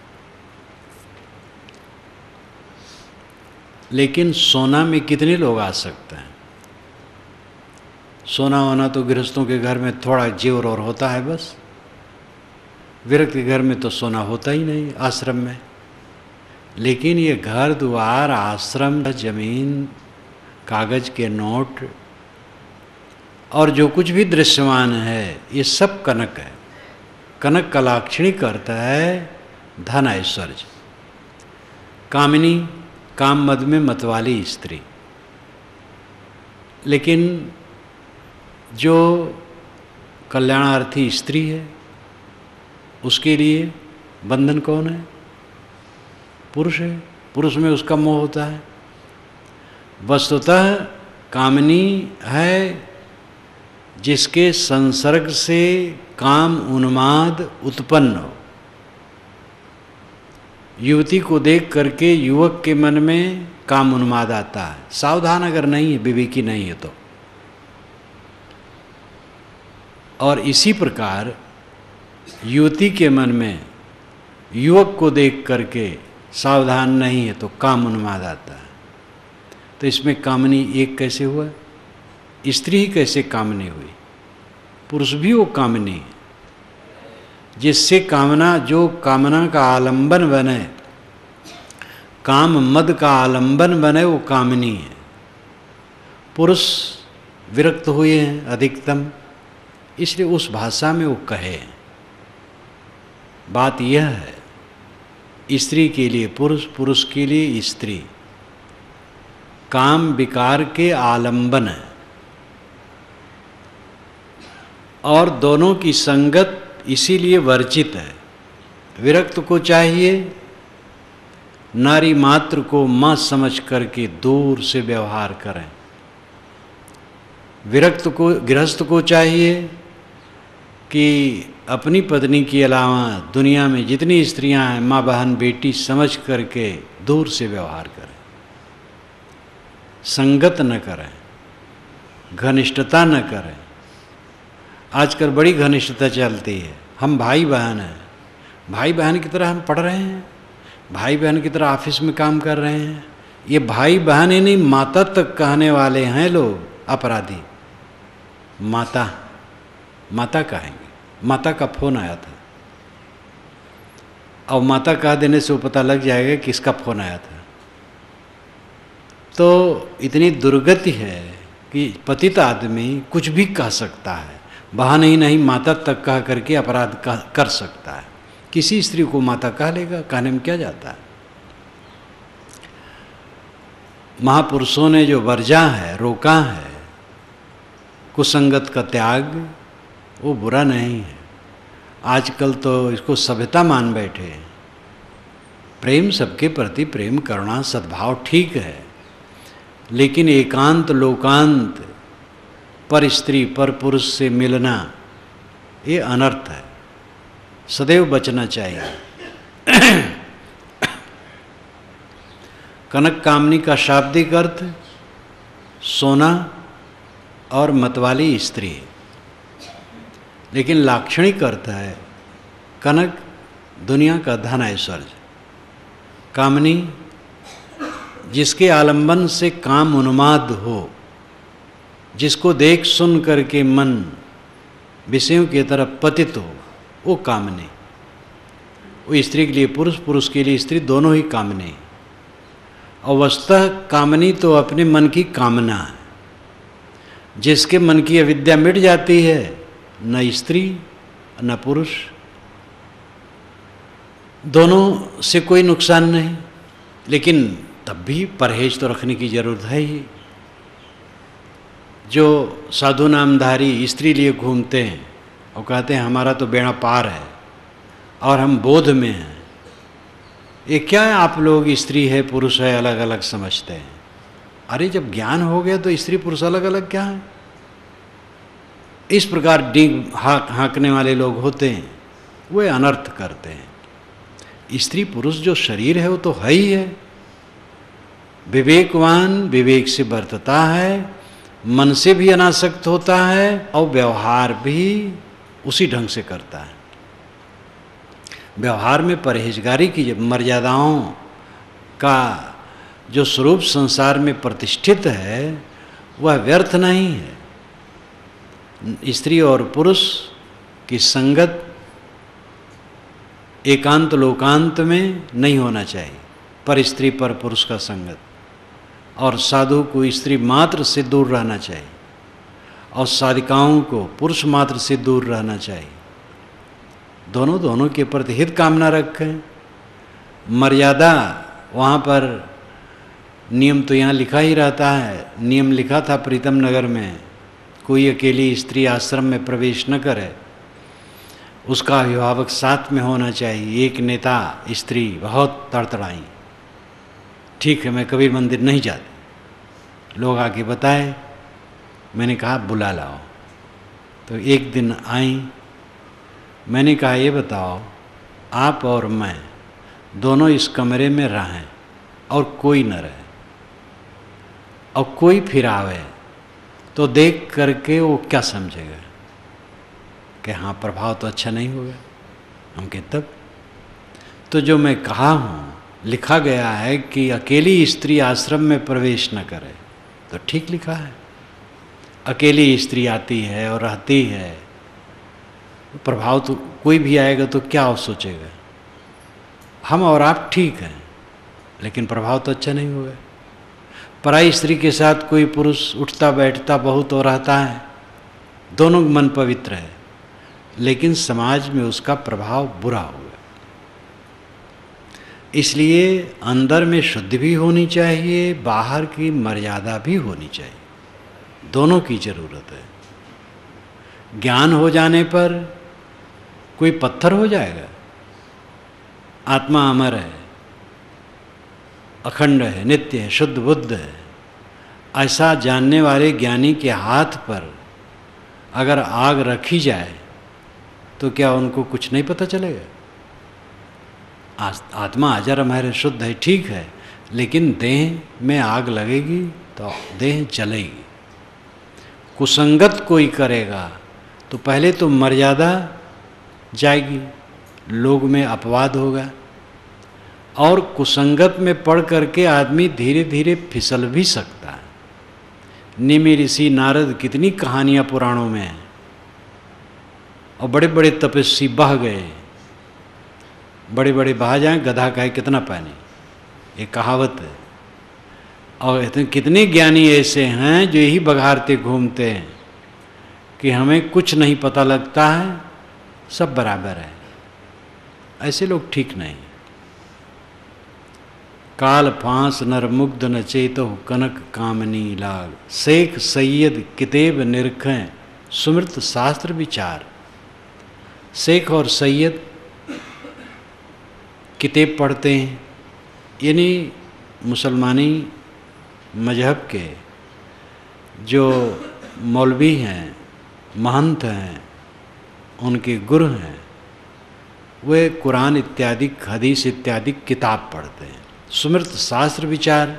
A: लेकिन सोना में कितने लोग आ सकते हैं? सोना होना तो गृहस्थों के घर में थोड़ा जेवर और होता है बस। विरक्त के घर में तो सोना होता ही नहीं, आश्रम में। लेकिन ये घर द्वार आश्रम जमीन कागज के नोट और जो कुछ भी दृश्यमान है ये सब कनक है। कनक का लाक्षणिक अर्थ है धन ऐश्वर्य। कामिनी, काम मद में मतवाली स्त्री। लेकिन जो कल्याणार्थी स्त्री है उसके लिए बंधन कौन है? पुरुष है। पुरुष में उसका मोह होता है। वस्तुतः कामिनी है जिसके संसर्ग से काम उन्माद उत्पन्न हो। युवती को देख करके युवक के मन में काम उन्माद आता है, सावधान अगर नहीं है, विवेकी नहीं है तो। और इसी प्रकार युवती के मन में युवक को देख करके सावधान नहीं है तो काम उन्माद आता है। तो इसमें कामनी एक कैसे हुआ? स्त्री ही कैसे कामनी हुई? पुरुष भी वो कामनी है। जिससे कामना, जो कामना का आलंबन बने, काम मद का आलंबन बने, वो कामनी है। पुरुष विरक्त हुए हैं अधिकतम, इसलिए उस भाषा में वो कहे। बात यह है, स्त्री के लिए पुरुष, पुरुष के लिए स्त्री, काम विकार के आलंबन है। और दोनों की संगत इसीलिए वर्जित है। विरक्त को चाहिए नारी मात्र को मां समझ करके दूर से व्यवहार करें। विरक्त को, गृहस्थ को चाहिए कि अपनी पत्नी के अलावा दुनिया में जितनी स्त्रियां हैं माँ बहन बेटी समझ करके दूर से व्यवहार करें, संगत न करें, घनिष्ठता न करें। आजकल बड़ी घनिष्ठता चलती है। हम भाई बहन हैं, भाई बहन की तरह हम पढ़ रहे हैं, भाई बहन की तरह ऑफिस में काम कर रहे हैं। ये भाई बहन ही नहीं, माता तक कहने वाले हैं लोग अपराधी। माता, माता कहेंगे। माता का फोन आया था, और माता कह देने से वो पता लग जाएगा कि किसका फोन आया था। तो इतनी दुर्गति है कि पतित आदमी कुछ भी कह सकता है, बहन ही नहीं माता तक कह करके अपराध कर सकता है। किसी स्त्री को माता कह लेगा, कहने में क्या जाता है। महापुरुषों ने जो वर्जा है, रोका है, कुसंगत का त्याग, वो बुरा नहीं है। आजकल तो इसको सभ्यता मान बैठे। प्रेम, सबके प्रति प्रेम, करुणा, सद्भाव ठीक है, लेकिन एकांत लोकांत पर स्त्री पर पुरुष से मिलना ये अनर्थ है, सदैव बचना चाहिए। कनक कामनी का शाब्दिक अर्थ सोना और मतवाली स्त्री, लेकिन लाक्षणिक अर्थ है कनक दुनिया का धन ऐश्वर्य। कामनी जिसके आलंबन से काम उन्माद हो, जिसको देख सुन करके मन विषयों की तरफ पतित हो, वो कामनी। वो स्त्री के लिए पुरुष, पुरुष के लिए स्त्री, दोनों ही कामनी। और वस्तुतः कामनी तो अपने मन की कामना है। जिसके मन की अविद्या मिट जाती है, न स्त्री न पुरुष, दोनों से कोई नुकसान नहीं। लेकिन तब भी परहेज तो रखने की जरूरत है ही। जो साधु नामधारी स्त्री लिए घूमते हैं और कहते हैं हमारा तो बेड़ा पार है, और हम बोध में हैं। ये क्या है, आप लोग स्त्री है पुरुष है अलग अलग समझते हैं। अरे जब ज्ञान हो गया तो स्त्री पुरुष अलग अलग क्या है? इस प्रकार डींग हाँकने वाले लोग होते हैं, वे अनर्थ करते हैं। स्त्री पुरुष जो शरीर है वो तो है ही है। विवेकवान विवेक से बरतता है, मन से भी अनासक्त होता है और व्यवहार भी उसी ढंग से करता है। व्यवहार में परहेजगारी की मर्यादाओं का जो स्वरूप संसार में प्रतिष्ठित है वह व्यर्थ नहीं है। स्त्री और पुरुष की संगत एकांत लोकांत में नहीं होना चाहिए, पर स्त्री पर पुरुष का संगत, और साधु को स्त्री मात्र से दूर रहना चाहिए और साधिकाओं को पुरुष मात्र से दूर रहना चाहिए। दोनों के प्रति हित कामना रखें। मर्यादा वहाँ पर नियम तो यहाँ लिखा ही रहता है। नियम लिखा था प्रीतम नगर में, कोई अकेली स्त्री आश्रम में प्रवेश न करे, उसका अभिभावक साथ में होना चाहिए। एक नेता स्त्री बहुत तड़तड़ाई, ठीक है मैं कबीर मंदिर नहीं जाती, लोग आके बताए, मैंने कहा बुला लाओ। तो एक दिन आई, मैंने कहा ये बताओ आप और मैं दोनों इस कमरे में रहें और कोई न रहे, और कोई फिर आवे तो देख करके वो क्या समझेगा कि हाँ प्रभाव तो अच्छा नहीं होगा। हम कहे तब तो जो मैं कहा हूँ, लिखा गया है कि अकेली स्त्री आश्रम में प्रवेश न करे, तो ठीक लिखा है। अकेली स्त्री आती है और रहती है, प्रभाव तो कोई भी आएगा तो क्या सोचेगा, हम और आप ठीक हैं लेकिन प्रभाव तो अच्छा नहीं होगा। पराई स्त्री के साथ कोई पुरुष उठता बैठता बहुत और रहता है, दोनों मन पवित्र है, लेकिन समाज में उसका प्रभाव बुरा होगा। इसलिए अंदर में शुद्धि भी होनी चाहिए, बाहर की मर्यादा भी होनी चाहिए, दोनों की जरूरत है। ज्ञान हो जाने पर कोई पत्थर हो जाएगा? आत्मा अमर है, अखंड है, नित्य है, शुद्ध बुद्ध है। ऐसा जानने वाले ज्ञानी के हाथ पर अगर आग रखी जाए तो क्या उनको कुछ नहीं पता चलेगा? आत्मा अजर अमर है, शुद्ध है, ठीक है, लेकिन देह में आग लगेगी तो देह जलेगी। कुसंगत कोई करेगा तो पहले तो मर्यादा जाएगी, लोग में अपवाद होगा, और कुसंगत में पढ़ करके आदमी धीरे धीरे फिसल भी सकता है। निमि ऋषि नारद कितनी कहानियाँ पुराणों में हैं, और बड़े बड़े तपस्वी बह गए, बड़े बड़े बहा जाएं गधा का है कितना पानी, ये कहावत है। और कितने ज्ञानी ऐसे हैं जो यही बघारते घूमते हैं कि हमें कुछ नहीं पता लगता है, सब बराबर है। ऐसे लोग ठीक नहीं। काल फांस नर मुग्ध न चेतो कनक कामनी लाग, शेख सैयद कितेब निरखें सुमृत शास्त्र विचार। शेख और सैयद किताब पढ़ते हैं, यानी मुसलमानी मजहब के जो मौलवी हैं, महंत हैं, उनके गुरु हैं, वे कुरान इत्यादि हदीस इत्यादि किताब पढ़ते हैं, सुमृत शास्त्र विचार।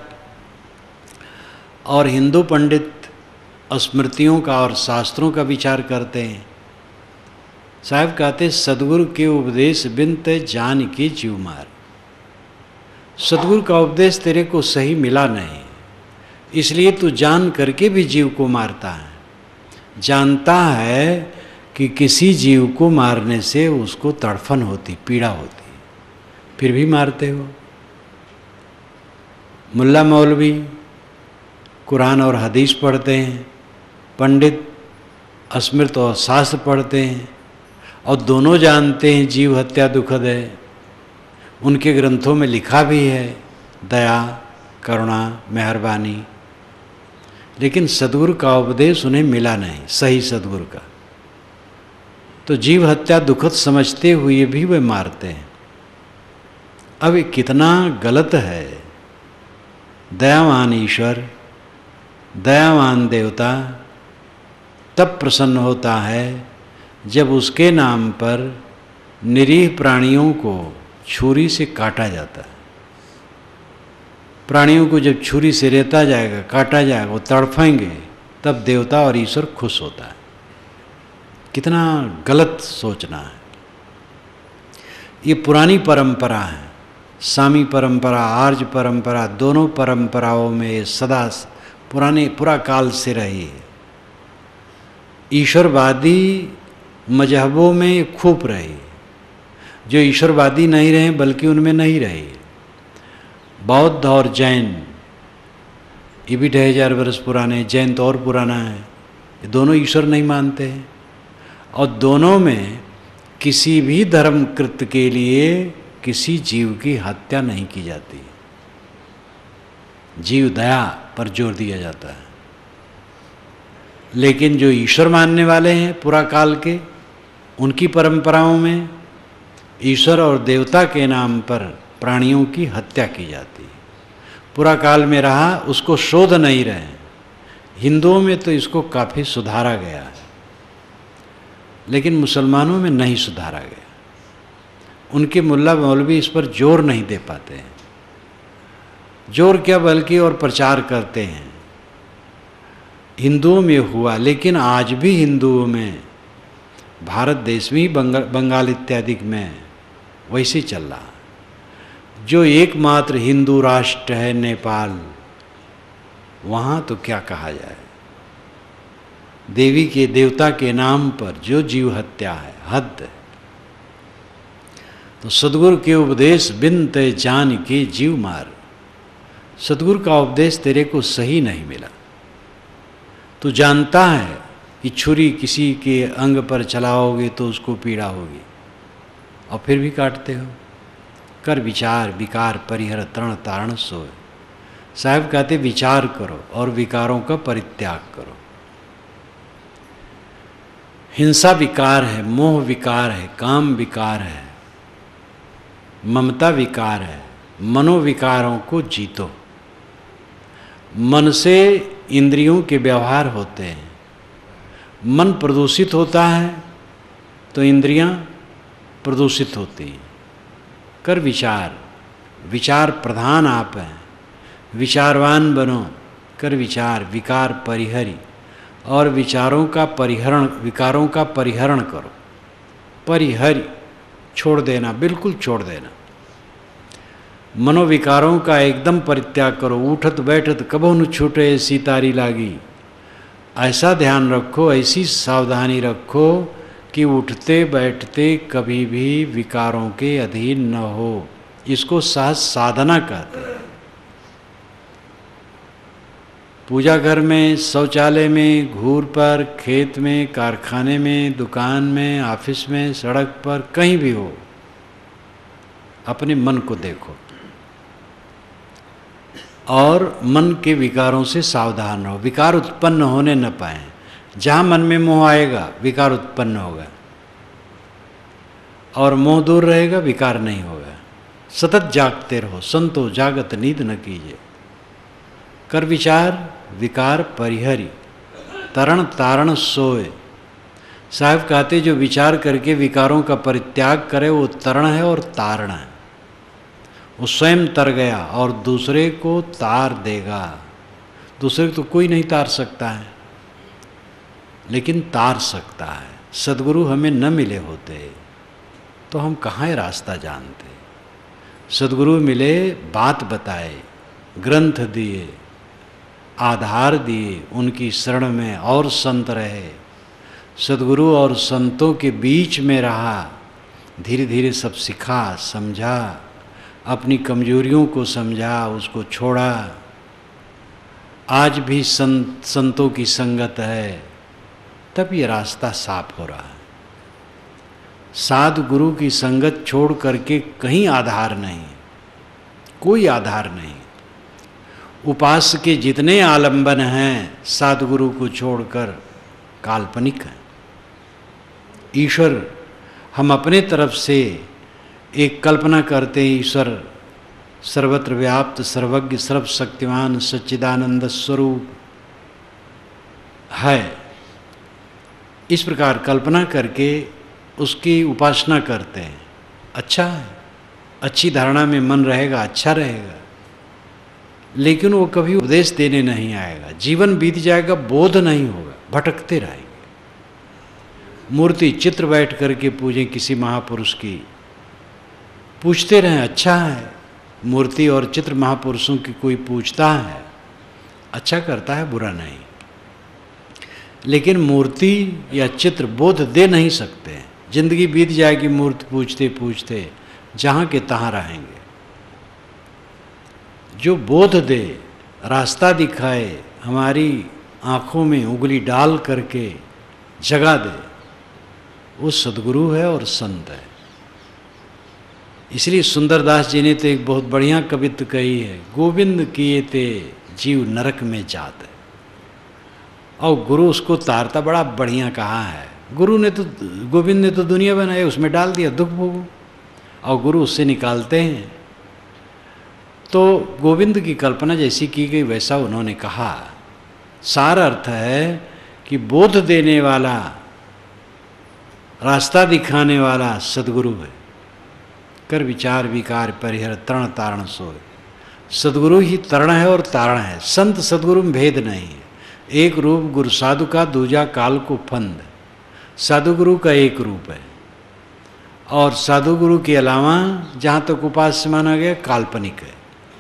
A: और हिंदू पंडित स्मृतियों का और शास्त्रों का विचार करते हैं। साहब कहते सदगुरु के उपदेश बिनत जान की जीव मार। सदगुरु का उपदेश तेरे को सही मिला नहीं, इसलिए तू जान करके भी जीव को मारता है। जानता है कि किसी जीव को मारने से उसको तड़फन होती, पीड़ा होती, फिर भी मारते हो। मुल्ला मौलवी कुरान और हदीस पढ़ते हैं, पंडित स्मृत और शास्त्र पढ़ते हैं, और दोनों जानते हैं जीव हत्या दुखद है। उनके ग्रंथों में लिखा भी है दया, करुणा, मेहरबानी, लेकिन सदगुरु का उपदेश उन्हें मिला नहीं, सही सदगुरु का। तो जीव हत्या दुखद समझते हुए भी वे मारते हैं। अब ये कितना गलत है। दयावान ईश्वर, दयावान देवता तब प्रसन्न होता है जब उसके नाम पर निरीह प्राणियों को छुरी से काटा जाता है। प्राणियों को जब छुरी से रेता जाएगा, काटा जाएगा, वो तड़फेंगे, तब देवता और ईश्वर खुश होता है। कितना गलत सोचना है। ये पुरानी परंपरा है, सामी परंपरा, आर्य परंपरा, दोनों परंपराओं में ये सदा पूरा काल से रही है। ईश्वरवादी मजहबों में खूब रही, जो ईश्वरवादी नहीं रहे बल्कि उनमें नहीं रही। बौद्ध और जैन, ये भी 2500 वर्ष पुराने, जैन तो और पुराना है। ये दोनों ईश्वर नहीं मानते हैं और दोनों में किसी भी धर्म कृत्य के लिए किसी जीव की हत्या नहीं की जाती। जीव दया पर जोर दिया जाता है। लेकिन जो ईश्वर मानने वाले हैं पुरा काल के, उनकी परंपराओं में ईश्वर और देवता के नाम पर प्राणियों की हत्या की जाती है। पुरा काल में रहा, उसको शोध नहीं रहे। हिंदुओं में तो इसको काफ़ी सुधारा गया है, लेकिन मुसलमानों में नहीं सुधारा गया। उनके मुल्ला मौलवी इस पर जोर नहीं दे पाते हैं। जोर क्या, बल्कि और प्रचार करते हैं। हिंदुओं में हुआ, लेकिन आज भी हिंदुओं में, भारत देश में, बंगाल इत्यादि में वैसे चल रहा। जो एकमात्र हिंदू राष्ट्र है नेपाल, वहाँ तो क्या कहा जाए। देवी के, देवता के नाम पर जो जीव हत्या है, हद है। तो सदगुरु के उपदेश बिन ते जान के जीव मार। सदगुरु का उपदेश तेरे को सही नहीं मिला। तू जानता है कि छुरी किसी के अंग पर चलाओगे तो उसको पीड़ा होगी, और फिर भी काटते हो। कर विचार विकार परिहर तरण तारण सोए। साहब कहते विचार करो और विकारों का परित्याग करो। हिंसा विकार है, मोह विकार है, काम विकार है, ममता विकार है। मनोविकारों को जीतो। मन से इंद्रियों के व्यवहार होते हैं। मन प्रदूषित होता है तो इंद्रियां प्रदूषित होती हैं। कर विचार, विचार प्रधान आप हैं। विचारवान बनो, कर विचार, विकार परिहरी, और विचारों का परिहरण, विकारों का परिहरण करो। परिहरी, छोड़ देना, बिल्कुल छोड़ देना। मनोविकारों का एकदम परित्याग करो। उठत बैठत कबो न छूटे सीतारी लागी। ऐसा ध्यान रखो, ऐसी सावधानी रखो कि उठते बैठते कभी भी विकारों के अधीन न हो। इसको सहज साधना कहते हैं। पूजा घर में, शौचालय में, घूर पर, खेत में, कारखाने में, दुकान में, ऑफिस में, सड़क पर, कहीं भी हो, अपने मन को देखो और मन के विकारों से सावधान रहो। विकार उत्पन्न होने न पाए। जहाँ मन में मोह आएगा विकार उत्पन्न होगा, और मोह दूर रहेगा विकार नहीं होगा। सतत जागते रहो। संतो जागत नींद न कीजिए। कर विचार विकार परिहरी, तरण तारण सोए। साहब कहते जो विचार करके विकारों का परित्याग करे वो तरण है और तारण है। वो स्वयं तर गया और दूसरे को तार देगा। दूसरे को तो कोई नहीं तार सकता है, लेकिन तार सकता है। सदगुरु हमें न मिले होते तो हम कहाँ रास्ता जानते। सदगुरु मिले, बात बताए, ग्रंथ दिए, आधार दिए, उनकी शरण में और संत रहे। सदगुरु और संतों के बीच में रहा, धीरे धीरे सब सिखा, समझा, अपनी कमजोरियों को समझा, उसको छोड़ा। आज भी संतों की संगत है, तब ये रास्ता साफ हो रहा है। साधु गुरु की संगत छोड़ करके कहीं आधार नहीं, कोई आधार नहीं। उपास के जितने आलंबन हैं साधु गुरु को छोड़कर काल्पनिक हैं। ईश्वर, हम अपने तरफ से एक कल्पना करते हैं ईश्वर सर्वत्र व्याप्त, सर्वज्ञ, सर्वशक्तिमान, सच्चिदानंद स्वरूप है। इस प्रकार कल्पना करके उसकी उपासना करते हैं। अच्छा है, अच्छी धारणा में मन रहेगा, अच्छा रहेगा, लेकिन वो कभी उपदेश देने नहीं आएगा। जीवन बीत जाएगा, बोध नहीं होगा, भटकते रहेंगे। मूर्ति चित्र बैठ करके पूजें किसी महापुरुष की, पूछते रहें, अच्छा है। मूर्ति और चित्र महापुरुषों की कोई पूछता है, अच्छा करता है, बुरा नहीं। लेकिन मूर्ति या चित्र बोध दे नहीं सकते। जिंदगी बीत जाएगी मूर्ति पूछते पूछते, जहाँ के तहाँ रहेंगे। जो बोध दे, रास्ता दिखाए, हमारी आँखों में उंगली डाल करके जगा दे, वो सद्गुरु है और संत है। इसलिए सुंदरदास जी ने तो एक बहुत बढ़िया कवित्व कही है, गोविंद किए ते जीव नरक में जाते। और गुरु उसको तारता बड़ा बढ़िया कहा है। गुरु ने तो, गोविंद ने तो दुनिया बनाई, उसमें डाल दिया दुख भोगो, और गुरु उससे निकालते हैं। तो गोविंद की कल्पना जैसी की गई वैसा उन्होंने कहा। सार अर्थ है कि बोध देने वाला, रास्ता दिखाने वाला सद्गुरु है। कर विचार विकार परिहर तरण तारण सोए। सद्गुरु ही तरण है और तारण है। संत सद्गुरु में भेद नहीं है। एक रूप गुरु साधु का, दूजा काल को फंद। साधु गुरु का एक रूप है, और साधु गुरु के अलावा जहाँ तक उपास्य माना गया काल्पनिक है।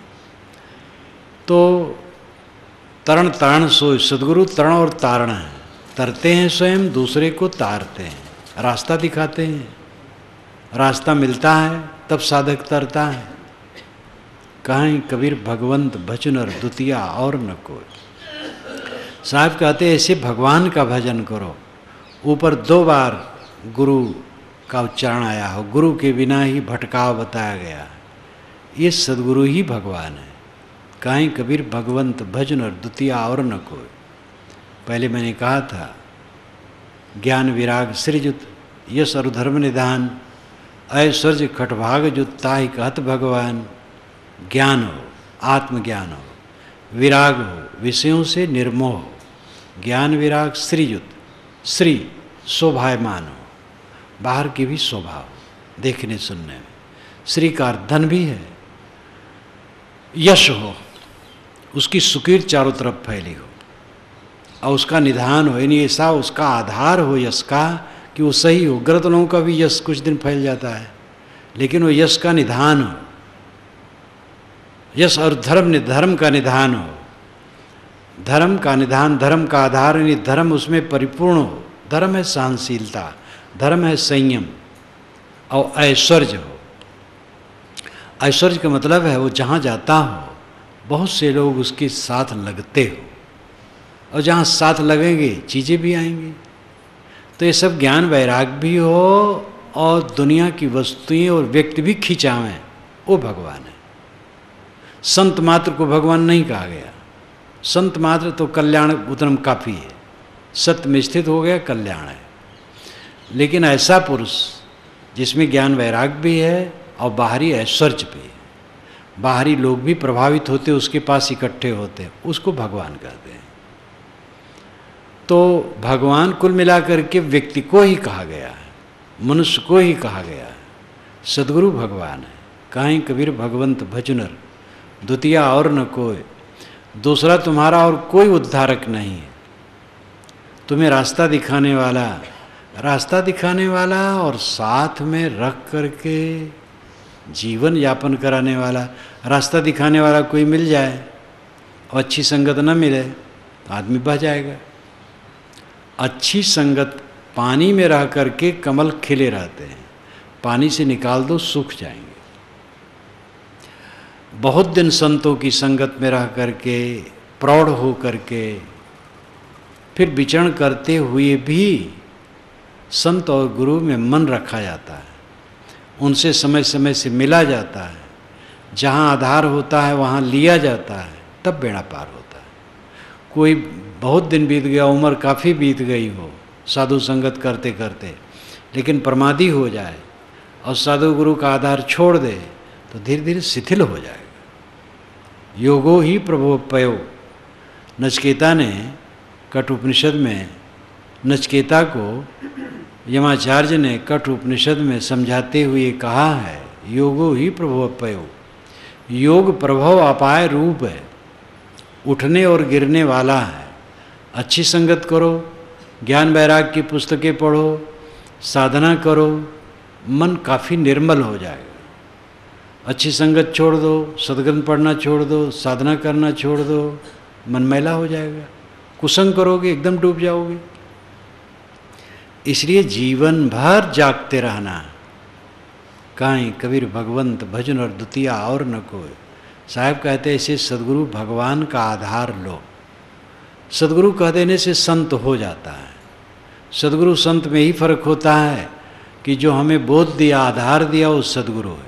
A: तो तरण तारण सोए, सद्गुरु तरण और तारण है। तरते हैं स्वयं, दूसरे को तारते हैं, रास्ता दिखाते हैं। रास्ता मिलता है तब साधक तरता है। कहीं कबीर भगवंत भजनर द्वितीया और न कोई। साहब कहते हैं ऐसे भगवान का भजन करो। ऊपर 2 बार गुरु का उच्चारण आया हो, गुरु के बिना ही भटकाव बताया गया। ये सद्गुरु ही भगवान है। कहीं कबीर भगवंत भजनर द्वितीया और न कोई। पहले मैंने कहा था, ज्ञान विराग सृजुत, यश और धर्म निधान, ऐश्वर्य खटभाग जुत, ताहि कहत भगवान। ज्ञान हो, आत्मज्ञान हो, विराग हो, विषयों से निर्मोह हो। ज्ञान विराग श्रीयुत, श्री शोभायमान हो, बाहर की भी शोभा हो देखने सुनने में। श्री का धन भी है। यश हो, उसकी सुकीर्ति चारों तरफ फैली हो, और उसका निधान हो, यानी ऐसा उसका आधार हो यश का कि वो सही हो। गलत लोगों का भी यश कुछ दिन फैल जाता है, लेकिन वो यश का निधान हो। यश और धर्म का निधान हो। धर्म का निधान, धर्म का आधार, यानी धर्म उसमें परिपूर्ण हो। धर्म है सहनशीलता, धर्म है संयम, और ऐश्वर्य हो। ऐश्वर्य का मतलब है वो जहाँ जाता हो बहुत से लोग उसके साथ लगते हो, और जहाँ साथ लगेंगे चीज़ें भी आएंगी। तो ये सब ज्ञान वैराग भी हो, और दुनिया की वस्तुएं और व्यक्ति भी खिंचावें, वो भगवान है। संत मात्र को भगवान नहीं कहा गया। संत मात्र तो कल्याण उतरम काफ़ी है, सत्य में स्थित हो गया, कल्याण है। लेकिन ऐसा पुरुष जिसमें ज्ञान वैराग भी है और बाहरी ऐश्वर्य भी है, बाहरी लोग भी प्रभावित होते, उसके पास इकट्ठे होते, उसको भगवान कहते हैं। तो भगवान कुल मिलाकर के व्यक्ति को ही कहा गया है, मनुष्य को ही कहा गया है। सद्गुरु भगवान है। कहीं कबीर भगवंत भजनर द्वितीया और न कोई। दूसरा तुम्हारा और कोई उद्धारक नहीं है। तुम्हें रास्ता दिखाने वाला और साथ में रख करके जीवन यापन कराने वाला। रास्ता दिखाने वाला कोई मिल जाए और अच्छी संगत न मिले तो आदमी बह जाएगा। अच्छी संगत, पानी में रह करके कमल खिले रहते हैं, पानी से निकाल दो सूख जाएंगे। बहुत दिन संतों की संगत में रह करके, प्रौढ़ हो करके, फिर विचरण करते हुए भी संत और गुरु में मन रखा जाता है, उनसे समय समय से मिला जाता है, जहाँ आधार होता है वहाँ लिया जाता है, तब बेड़ा पार होता है। कोई बहुत दिन बीत गया, उम्र काफ़ी बीत गई हो साधु संगत करते करते, लेकिन प्रमादी हो जाए और साधु गुरु का आधार छोड़ दे तो धीरे धीरे शिथिल हो जाएगा। योगो ही प्रभोपयो। नचिकेता ने कठ उपनिषद में नचिकेता को यमाचार्य ने कठ उपनिषद में समझाते हुए कहा है, योगो ही प्रभोपयो। योग प्रभव अपाय रूप है, उठने और गिरने वाला है। अच्छी संगत करो, ज्ञान वैराग की पुस्तकें पढ़ो, साधना करो, मन काफ़ी निर्मल हो जाएगा। अच्छी संगत छोड़ दो, सद्ग्रंथ पढ़ना छोड़ दो, साधना करना छोड़ दो, मन मैला हो जाएगा। कुसंग करोगे एकदम डूब जाओगे। इसलिए जीवन भर जागते रहना। काहीं कबीर भगवंत भजन और द्वितीया और न कोई। साहब कहते हैं ऐसे सदगुरु भगवान का आधार लो। सदगुरु कह देने से संत हो जाता है। सदगुरु संत में ही फर्क होता है कि जो हमें बोध दिया, आधार दिया, वो सदगुरु है,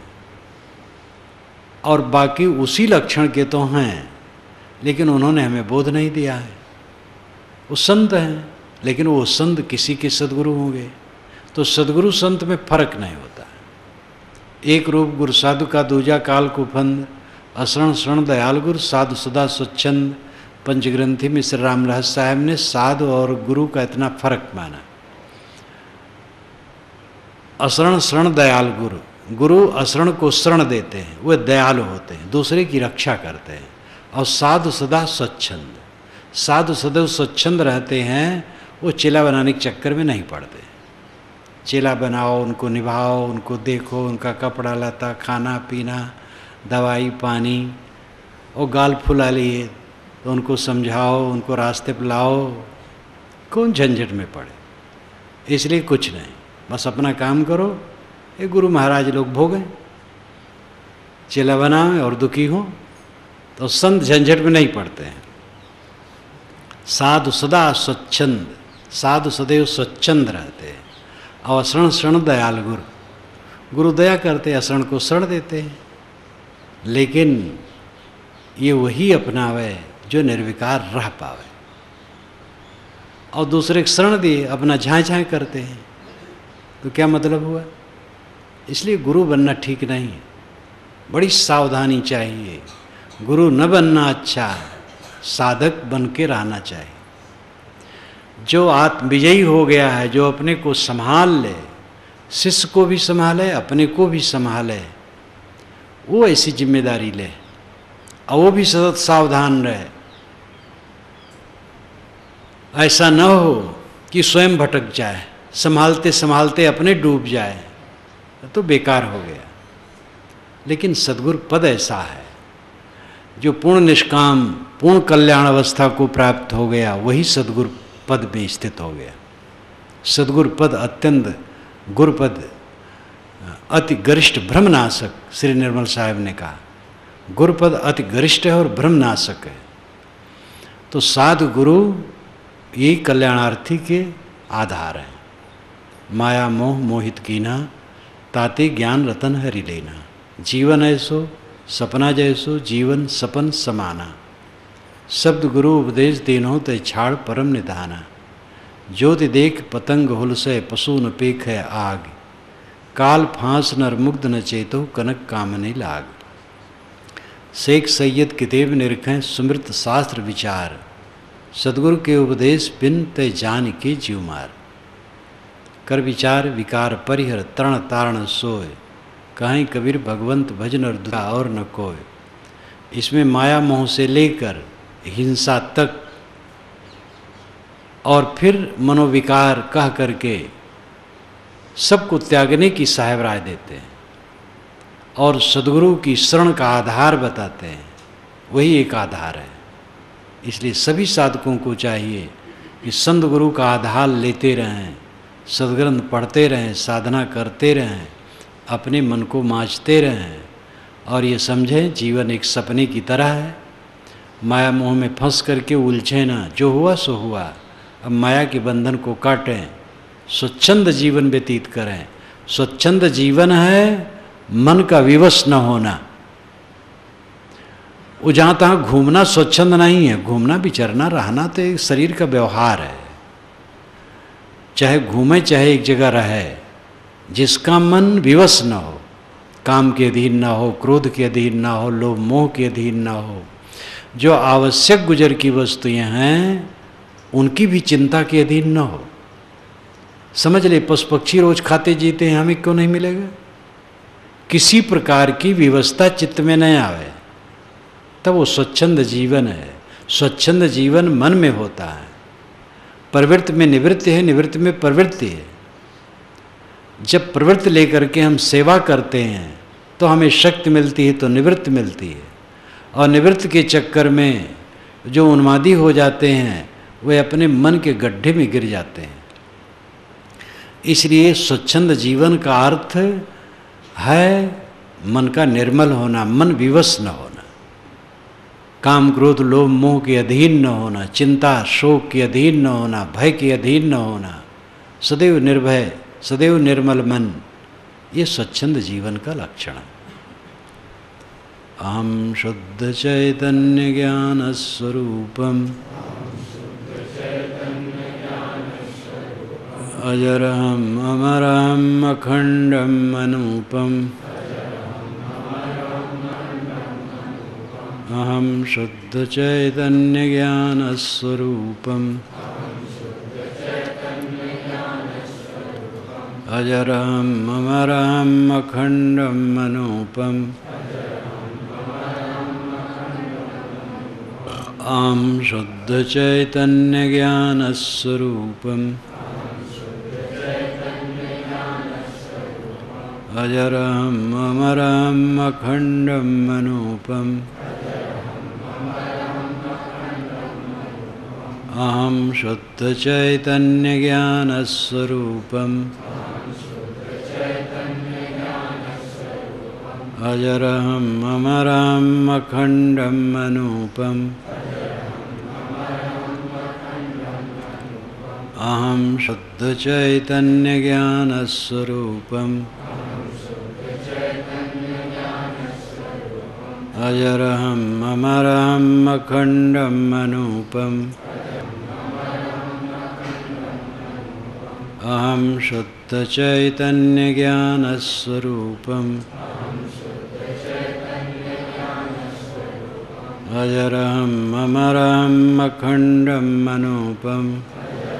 A: और बाकी उसी लक्षण के तो हैं लेकिन उन्होंने हमें बोध नहीं दिया है। वो संत हैं लेकिन वो संत किसी के सदगुरु होंगे। तो सदगुरु संत में फर्क नहीं होता है। एक रूप गुरु साधु का दूजा काल कुफंद, असरण शरण दयाल गुरु साधु सदा स्वच्छंद। पंचग्रंथी में श्री राम रहस्य साहब ने साधु और गुरु का इतना फर्क माना। असरण शरण दयाल गुरु, गुरु असरण को शरण देते हैं, वे दयालु होते हैं, दूसरे की रक्षा करते हैं। और साधु सदा स्वच्छंद, साधु सदैव स्वच्छंद रहते हैं, वो चेला बनाने के चक्कर में नहीं पड़ते। चेला बनाओ, उनको निभाओ, उनको देखो, उनका कपड़ा लता, खाना पीना, दवाई पानी, और गाल फुला लिए तो उनको समझाओ, उनको रास्ते पर लाओ, कौन झंझट में पड़े। इसलिए कुछ नहीं, बस अपना काम करो। ये गुरु महाराज लोग भोगें, चेला बनाएं और दुखी हों, तो संत झंझट में नहीं पड़ते हैं। साधु सदा स्वच्छंद, साधु सदैव स्वच्छंद रहते हैं। और असरण शरण दयाल गुरु, गुरु दया करते, असरण को शरण देते हैं। लेकिन ये वही अपनावे जो निर्विकार रह पावे, और दूसरे को शरण दिए अपना झाँ झाँ करते हैं, तो क्या मतलब हुआ। इसलिए गुरु बनना ठीक नहीं है, बड़ी सावधानी चाहिए। गुरु न बनना अच्छा है, साधक बन के रहना चाहिए। जो आत्म विजयी हो गया है, जो अपने को संभाल ले, शिष्य को भी संभाले, अपने को भी संभाले, वो ऐसी जिम्मेदारी ले, और वो भी सतत सावधान रहे। ऐसा न हो कि स्वयं भटक जाए, संभालते संभालते अपने डूब जाए, तो बेकार हो गया। लेकिन सद्गुरु पद ऐसा है जो पूर्ण निष्काम, पूर्ण कल्याण अवस्था को प्राप्त हो गया, वही सद्गुरु पद में स्थित हो गया। सद्गुरु पद अत्यंत, गुरुपद अति गरिष्ठ भ्रमनाशक, श्री निर्मल साहब ने कहा गुरुपद अति गरिष्ठ है और भ्रमनाशक है। तो साधु गुरु यही कल्याणार्थी के आधार हैं। माया मोह मोहित कीना, ताते ज्ञान रतन हरि लेना। जीवन ऐसो सपना जैसो, जीवन सपन समाना। शब्द गुरु उपदेश देनो ते छाड़ परम निधाना। ज्योति देख पतंग हुलसे, पशु न पेख है आग। काल फांस नर मुग्ध न चेतो, कनक कामने लाग। शेख सैयद कितेब निरखें, सुमृत शास्त्र विचार। सदगुरु के उपदेश बिन तय जान के जीव मार। कर विचार विकार परिहर, तरण तारण सोय। कहीं कबीर भगवंत भजन और दुआ और न कोय। इसमें माया मोह से लेकर हिंसा तक, और फिर मनोविकार कह करके सबको त्यागने की साहेब राय देते हैं, और सदगुरु की शरण का आधार बताते हैं। वही एक आधार है। इसलिए सभी साधकों को चाहिए कि संत गुरु का आधार लेते रहें, सदग्रंथ पढ़ते रहें, साधना करते रहें, अपने मन को मांझते रहें, और ये समझें जीवन एक सपने की तरह है। माया मोह में फंस करके उलझे ना, जो हुआ सो हुआ। अब माया के बंधन को काटें, स्वच्छंद जीवन व्यतीत करें। स्वच्छंद जीवन है मन का विवश न होना। वो जहाँ तहाँ घूमना स्वच्छंद नहीं है। घूमना विचरना रहना तो एक शरीर का व्यवहार है। चाहे घूमे चाहे एक जगह रहे, जिसका मन विवश न हो, काम के अधीन ना हो, क्रोध के अधीन ना हो, लोभ मोह के अधीन ना हो, जो आवश्यक गुजर की वस्तुएं हैं उनकी भी चिंता के अधीन न हो। समझ ले, पशु पक्षी रोज खाते जीते हैं, हमें क्यों नहीं मिलेगा? किसी प्रकार की विवशता चित्त में नहीं आवे तब वो स्वच्छंद जीवन है। स्वच्छंद जीवन मन में होता है। प्रवृत्ति में निवृत्ति है, निवृत्ति में प्रवृत्ति है। जब प्रवृत्ति लेकर के हम सेवा करते हैं तो हमें शक्ति मिलती है, तो निवृत्ति मिलती है। और निवृत्ति के चक्कर में जो उन्मादी हो जाते हैं वे अपने मन के गड्ढे में गिर जाते हैं। इसलिए स्वच्छंद जीवन का अर्थ है मन का निर्मल होना, मन विवश न होना, काम क्रोध लोभ मोह के अधीन न होना, चिंता शोक के अधीन न होना, भय के अधीन न होना, सदैव निर्भय, सदैव निर्मल मन, ये स्वच्छंद जीवन का लक्षण है। अहम शुद्ध चैतन्य ज्ञान स्वरूपम अजरहम अमरहम अखंडम अनूपम अहम शुद्ध चैतन्य ज्ञान स्वरूपम अजरहम अमरहम अखंडम अनूपम अहम शुद्ध चैतन्य ज्ञान स्वरूपम अजरहम अमरहम अखंडम अनूपम अहम शुद्ध चैतन्य ज्ञान स्वरूपम अजरहम अमरहम अखंडम अनूपम अहम शुद्ध चैतन्य ज्ञान स्वरूपम अजरहम अमरहम अखंडम अनूपम अहम शुद्ध चैतन्य ज्ञान स्वरूपम अजरहम अमरहम अखंडम अनूपम